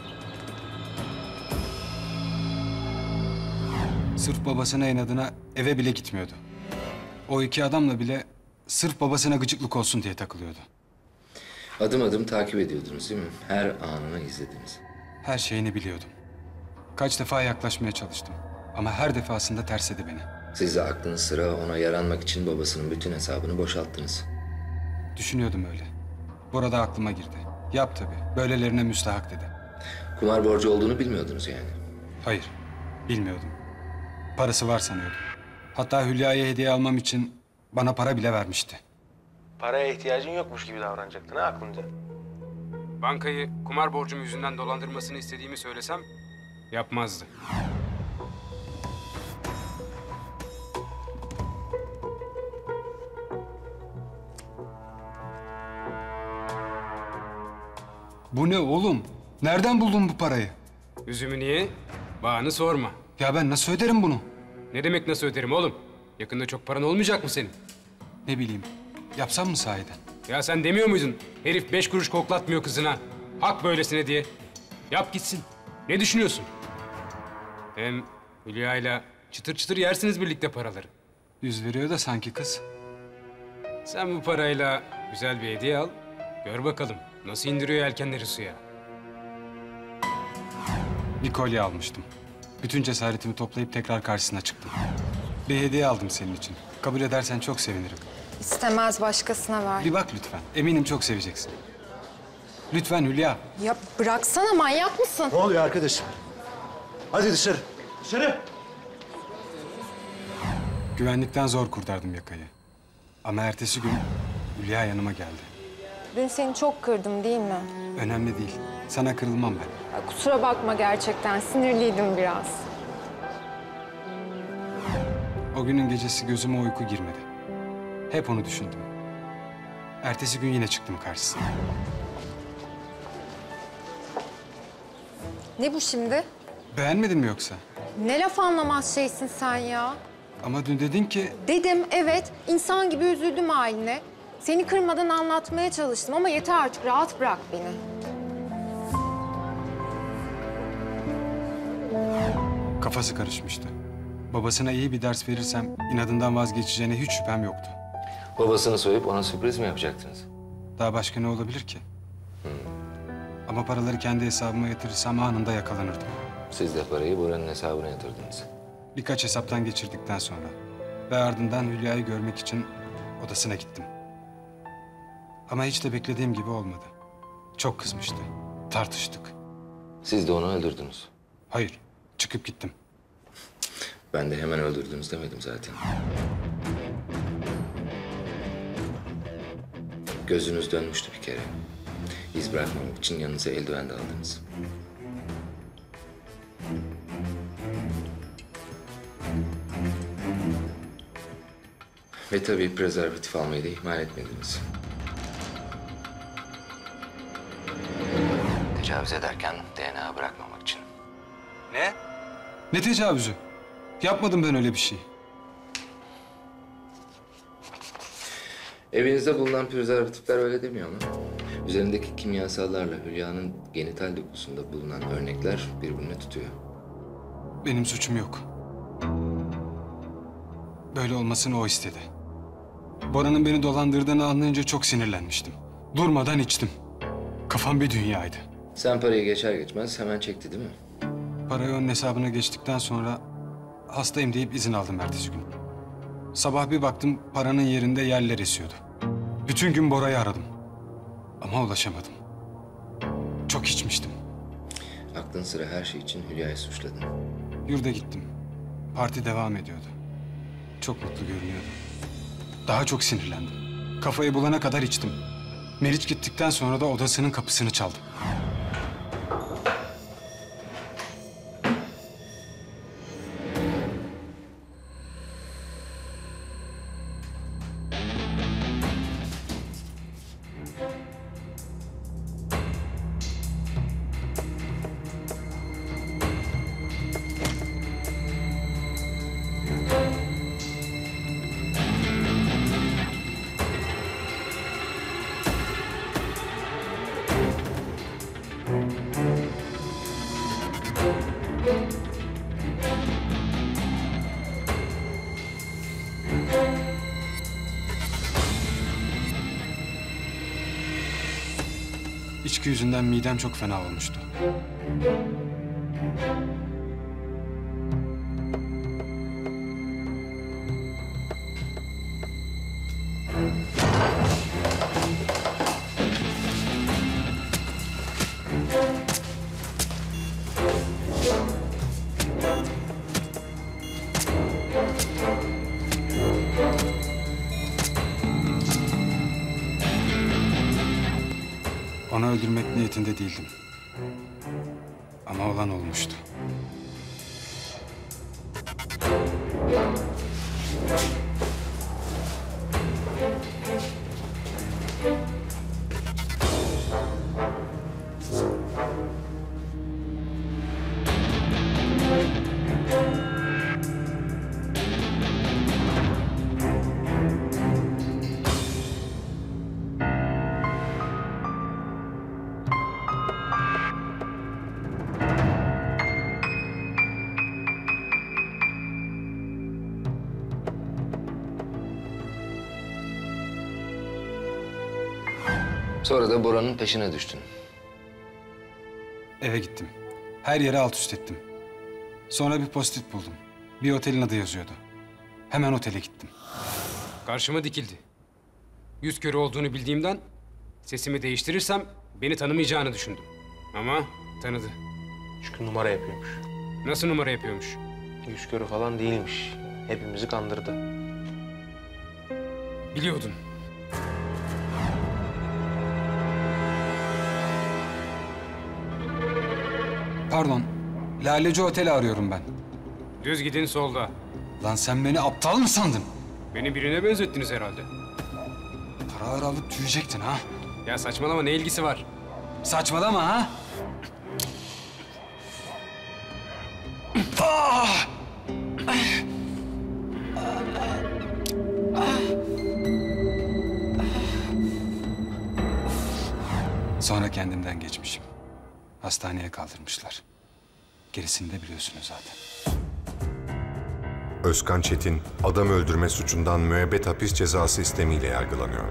Sırf babasına inadına eve bile gitmiyordu. O iki adamla bile sırf babasına gıcıklık olsun diye takılıyordu. Adım adım takip ediyordunuz değil mi? Her anını izlediniz. Her şeyini biliyordum. Kaç defa yaklaşmaya çalıştım. Ama her defasında tersledi beni. Siz de aklınız sıra ona yaranmak için babasının bütün hesabını boşalttınız. Düşünüyordum öyle. Burada aklıma girdi. Yap tabii. Böylelerine müstahak dedi. Kumar borcu olduğunu bilmiyordunuz yani. Hayır. Bilmiyordum. Parası var sanıyordum. Hatta Hülya'ya hediye almam için bana para bile vermişti. Paraya ihtiyacın yokmuş gibi davranacaktın ha aklınca. Bankayı kumar borcum yüzünden dolandırmasını istediğimi söylesem yapmazdı. Bu ne oğlum? Nereden buldun bu parayı? Üzümü niye? Bağını sorma. Ya ben nasıl öderim bunu? Ne demek nasıl öderim oğlum? Yakında çok paran olmayacak mı senin? Ne bileyim. Yapsam mı sahiden? Ya sen demiyor muydun? Herif beş kuruş koklatmıyor kızına. Hak böylesine diye. Yap gitsin. Ne düşünüyorsun? Hem Hülya'yla çıtır çıtır yersiniz birlikte paraları. Yüz veriyor da sanki kız. Sen bu parayla güzel bir hediye al. Gör bakalım nasıl indiriyor yelkenleri suya. Bir kolye almıştım. Bütün cesaretimi toplayıp tekrar karşısına çıktım. Bir hediye aldım senin için. Kabul edersen çok sevinirim. İstemez başkasına ver. Bir bak lütfen. Eminim çok seveceksin. Lütfen Hülya. Ya bıraksana, manyak mısın? Ne oluyor arkadaşım? Hadi dışarı. Dışarı. Güvenlikten zor kurtardım yakayı. Ama ertesi gün Hülya yanıma geldi. Dün seni çok kırdım değil mi? Önemli değil. Sana kırılmam ben. Ya kusura bakma gerçekten, sinirliydim biraz. O günün gecesi gözüme uyku girmedi. Hep onu düşündüm. Ertesi gün yine çıktım karşısına. Ne bu şimdi? Beğenmedin mi yoksa? Ne laf anlamaz şeysin sen ya. Ama dün dedin ki... Dedim, evet. İnsan gibi üzüldüm haline. Seni kırmadan anlatmaya çalıştım ama yeter artık, rahat bırak beni. Kafası karışmıştı. Babasına iyi bir ders verirsem inadından vazgeçeceğine hiç şüphem yoktu. Babasını soyup ona sürpriz mi yapacaktınız? Daha başka ne olabilir ki? Hmm. Ama paraları kendi hesabıma yatırırsam anında yakalanırdım. Siz de parayı Bora'nın hesabına yatırdınız. Birkaç hesaptan geçirdikten sonra ve ardından Hülya'yı görmek için odasına gittim. Ama hiç de beklediğim gibi olmadı. Çok kızmıştı. Tartıştık. Siz de onu öldürdünüz. Hayır, çıkıp gittim. Ben de hemen öldürdünüz demedim zaten. Gözünüz dönmüştü bir kere. İz bırakmamak için yanınıza eldiven de aldınız. Ve tabii prezervatif almayı da ihmal etmediniz. Tecavüz ederken D N A bırakmamak için. Ne? Ne tecavüzü? Yapmadım ben öyle bir şey. Evinizde bulunan prezervatifler öyle demiyor mu? Üzerindeki kimyasallarla Hülya'nın genital dokusunda bulunan örnekler birbirini tutuyor. Benim suçum yok. Böyle olmasını o istedi. Bora'nın beni dolandırdığını anlayınca çok sinirlenmiştim. Durmadan içtim. Kafam bir dünyaydı. Sen parayı geçer geçmez hemen çekti değil mi? Parayı onun hesabına geçtikten sonra hastayım deyip izin aldım ertesi gün. Sabah bir baktım paranın yerinde yerler esiyordu. Bütün gün Bora'yı aradım. Ama ulaşamadım. Çok içmiştim. Aklın sıra her şey için Hülya'yı suçladın. Yurda gittim. Parti devam ediyordu. Çok mutlu görünüyordu. Daha çok sinirlendim. Kafayı bulana kadar içtim. Meriç gittikten sonra da odasının kapısını çaldım. İçki yüzünden midem çok fena olmuştu. Onu öldürmek niyetinde değildim. Ama olan olmuştu. Sonra da Bora'nın peşine düştün. Eve gittim. Her yere alt üst ettim. Sonra bir post-it buldum. Bir otelin adı yazıyordu. Hemen otele gittim. Karşıma dikildi. Yüz körü olduğunu bildiğimden sesimi değiştirirsem Beni tanımayacağını düşündüm. Ama tanıdı. Çünkü numara yapıyormuş. Nasıl numara yapıyormuş? Yüz körü falan değilmiş. Hepimizi kandırdı. Biliyordun. Pardon. Laleci Otel'i arıyorum ben. Düz gidin solda. Lan sen beni aptal mı sandın? Beni birine benzettiniz herhalde. Paraları alıp tüyecektin ha? Ya saçmalama, ne ilgisi var? Saçmalama ha? Ah! Sonra kendimden geçmişim. Hastaneye kaldırmışlar. Gerisini de biliyorsunuz zaten. Özkan Çetin, adam öldürme suçundan müebbet hapis cezası istemiyle yargılanıyor.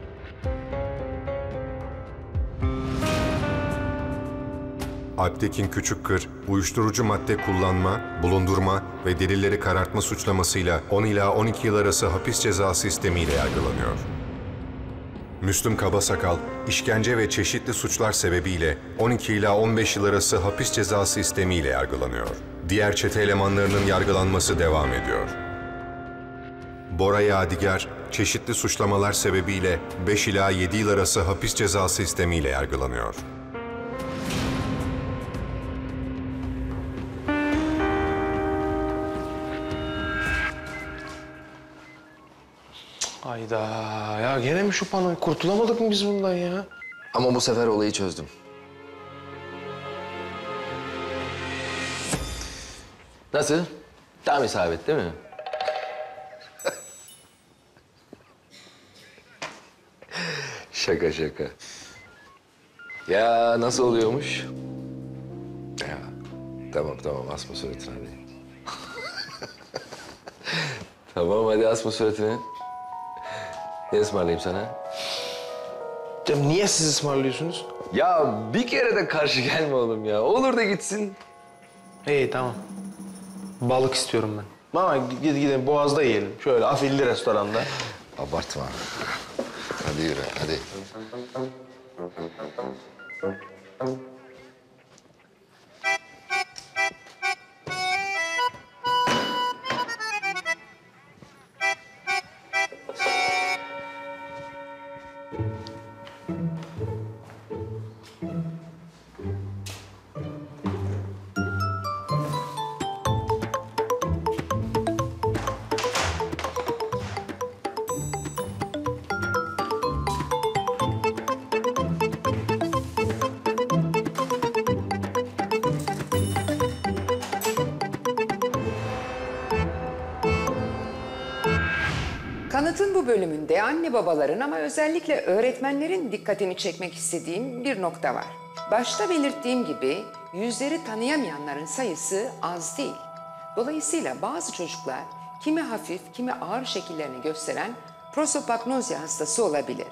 Alptekin Küçükkır, uyuşturucu madde kullanma, bulundurma ve delilleri karartma suçlamasıyla on ila on iki yıl arası hapis cezası istemiyle yargılanıyor. Müslüm Kabasakal, işkence ve çeşitli suçlar sebebiyle on iki ila on beş yıl arası hapis cezası istemiyle yargılanıyor. Diğer çete elemanlarının yargılanması devam ediyor. Bora Yadigar, çeşitli suçlamalar sebebiyle beş ila yedi yıl arası hapis cezası istemiyle yargılanıyor. Hayda ya gene mi şu pano? Kurtulamadık mı biz bundan ya? Ama bu sefer olayı çözdüm. Nasıl? Tam isabet değil mi? Şaka şaka. Ya nasıl oluyormuş? Ya tamam tamam asma suratını hadi. Tamam hadi asma suratını. Ne ısmarlayayım sana? Cem niye siz ısmarlıyorsunuz? Ya bir kere de karşı gelme oğlum ya. Olur da gitsin. İyi tamam. Balık istiyorum ben. Ama gid gidelim Boğaz'da yiyelim. Şöyle afilli restoranda. Abartma. Hadi yürü hadi. Kanıtın bu bölümünde anne babaların ama özellikle öğretmenlerin dikkatini çekmek istediğim bir nokta var. Başta belirttiğim gibi yüzleri tanıyamayanların sayısı az değil. Dolayısıyla bazı çocuklar kimi hafif kimi ağır şekillerini gösteren prosopagnozya hastası olabilir.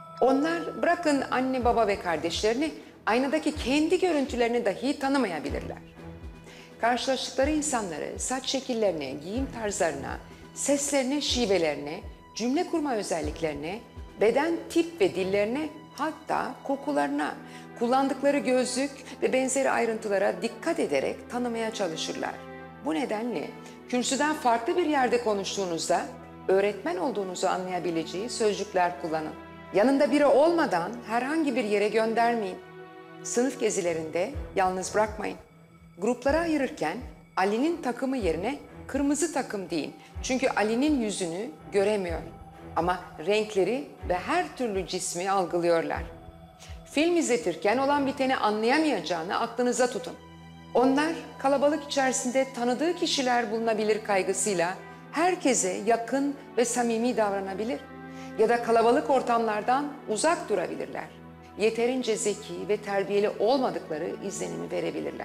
Onlar bırakın anne baba ve kardeşlerini aynadaki kendi görüntülerini dahi tanımayabilirler. Karşılaştıkları insanları saç şekillerine, giyim tarzlarına, seslerine, şivelerine, cümle kurma özelliklerine, beden tip ve dillerine, hatta kokularına, kullandıkları gözlük ve benzeri ayrıntılara dikkat ederek tanımaya çalışırlar. Bu nedenle kürsüden farklı bir yerde konuştuğunuzda öğretmen olduğunuzu anlayabileceği sözcükler kullanın. Yanında biri olmadan herhangi bir yere göndermeyin. Sınıf gezilerinde yalnız bırakmayın. Gruplara ayırırken Ali'nin takımı yerine kırmızı takım deyin. Çünkü Ali'nin yüzünü göremiyor. Ama renkleri ve her türlü cismi algılıyorlar. Film izletirken olan biteni anlayamayacağını aklınıza tutun. Onlar kalabalık içerisinde tanıdığı kişiler bulunabilir kaygısıyla herkese yakın ve samimi davranabilir. Ya da kalabalık ortamlardan uzak durabilirler. Yeterince zeki ve terbiyeli olmadıkları izlenimi verebilirler.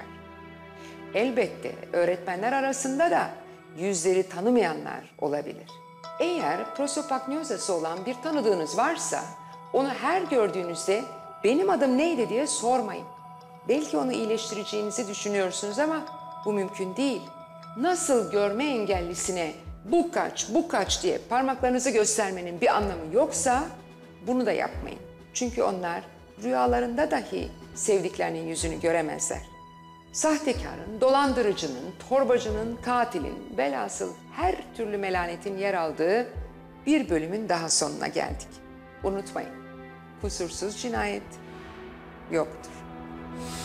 Elbette öğretmenler arasında da yüzleri tanımayanlar olabilir. Eğer prosopagnozası olan bir tanıdığınız varsa onu her gördüğünüzde benim adım neydi diye sormayın. Belki onu iyileştireceğinizi düşünüyorsunuz ama bu mümkün değil. Nasıl görme engellisine bu kaç, bu kaç diye parmaklarınızı göstermenin bir anlamı yoksa bunu da yapmayın. Çünkü onlar rüyalarında dahi sevdiklerinin yüzünü göremezler. Sahtekarın, dolandırıcının, torbacının, katilin, velhasıl her türlü melanetin yer aldığı bir bölümün daha sonuna geldik. Unutmayın, kusursuz cinayet yoktur.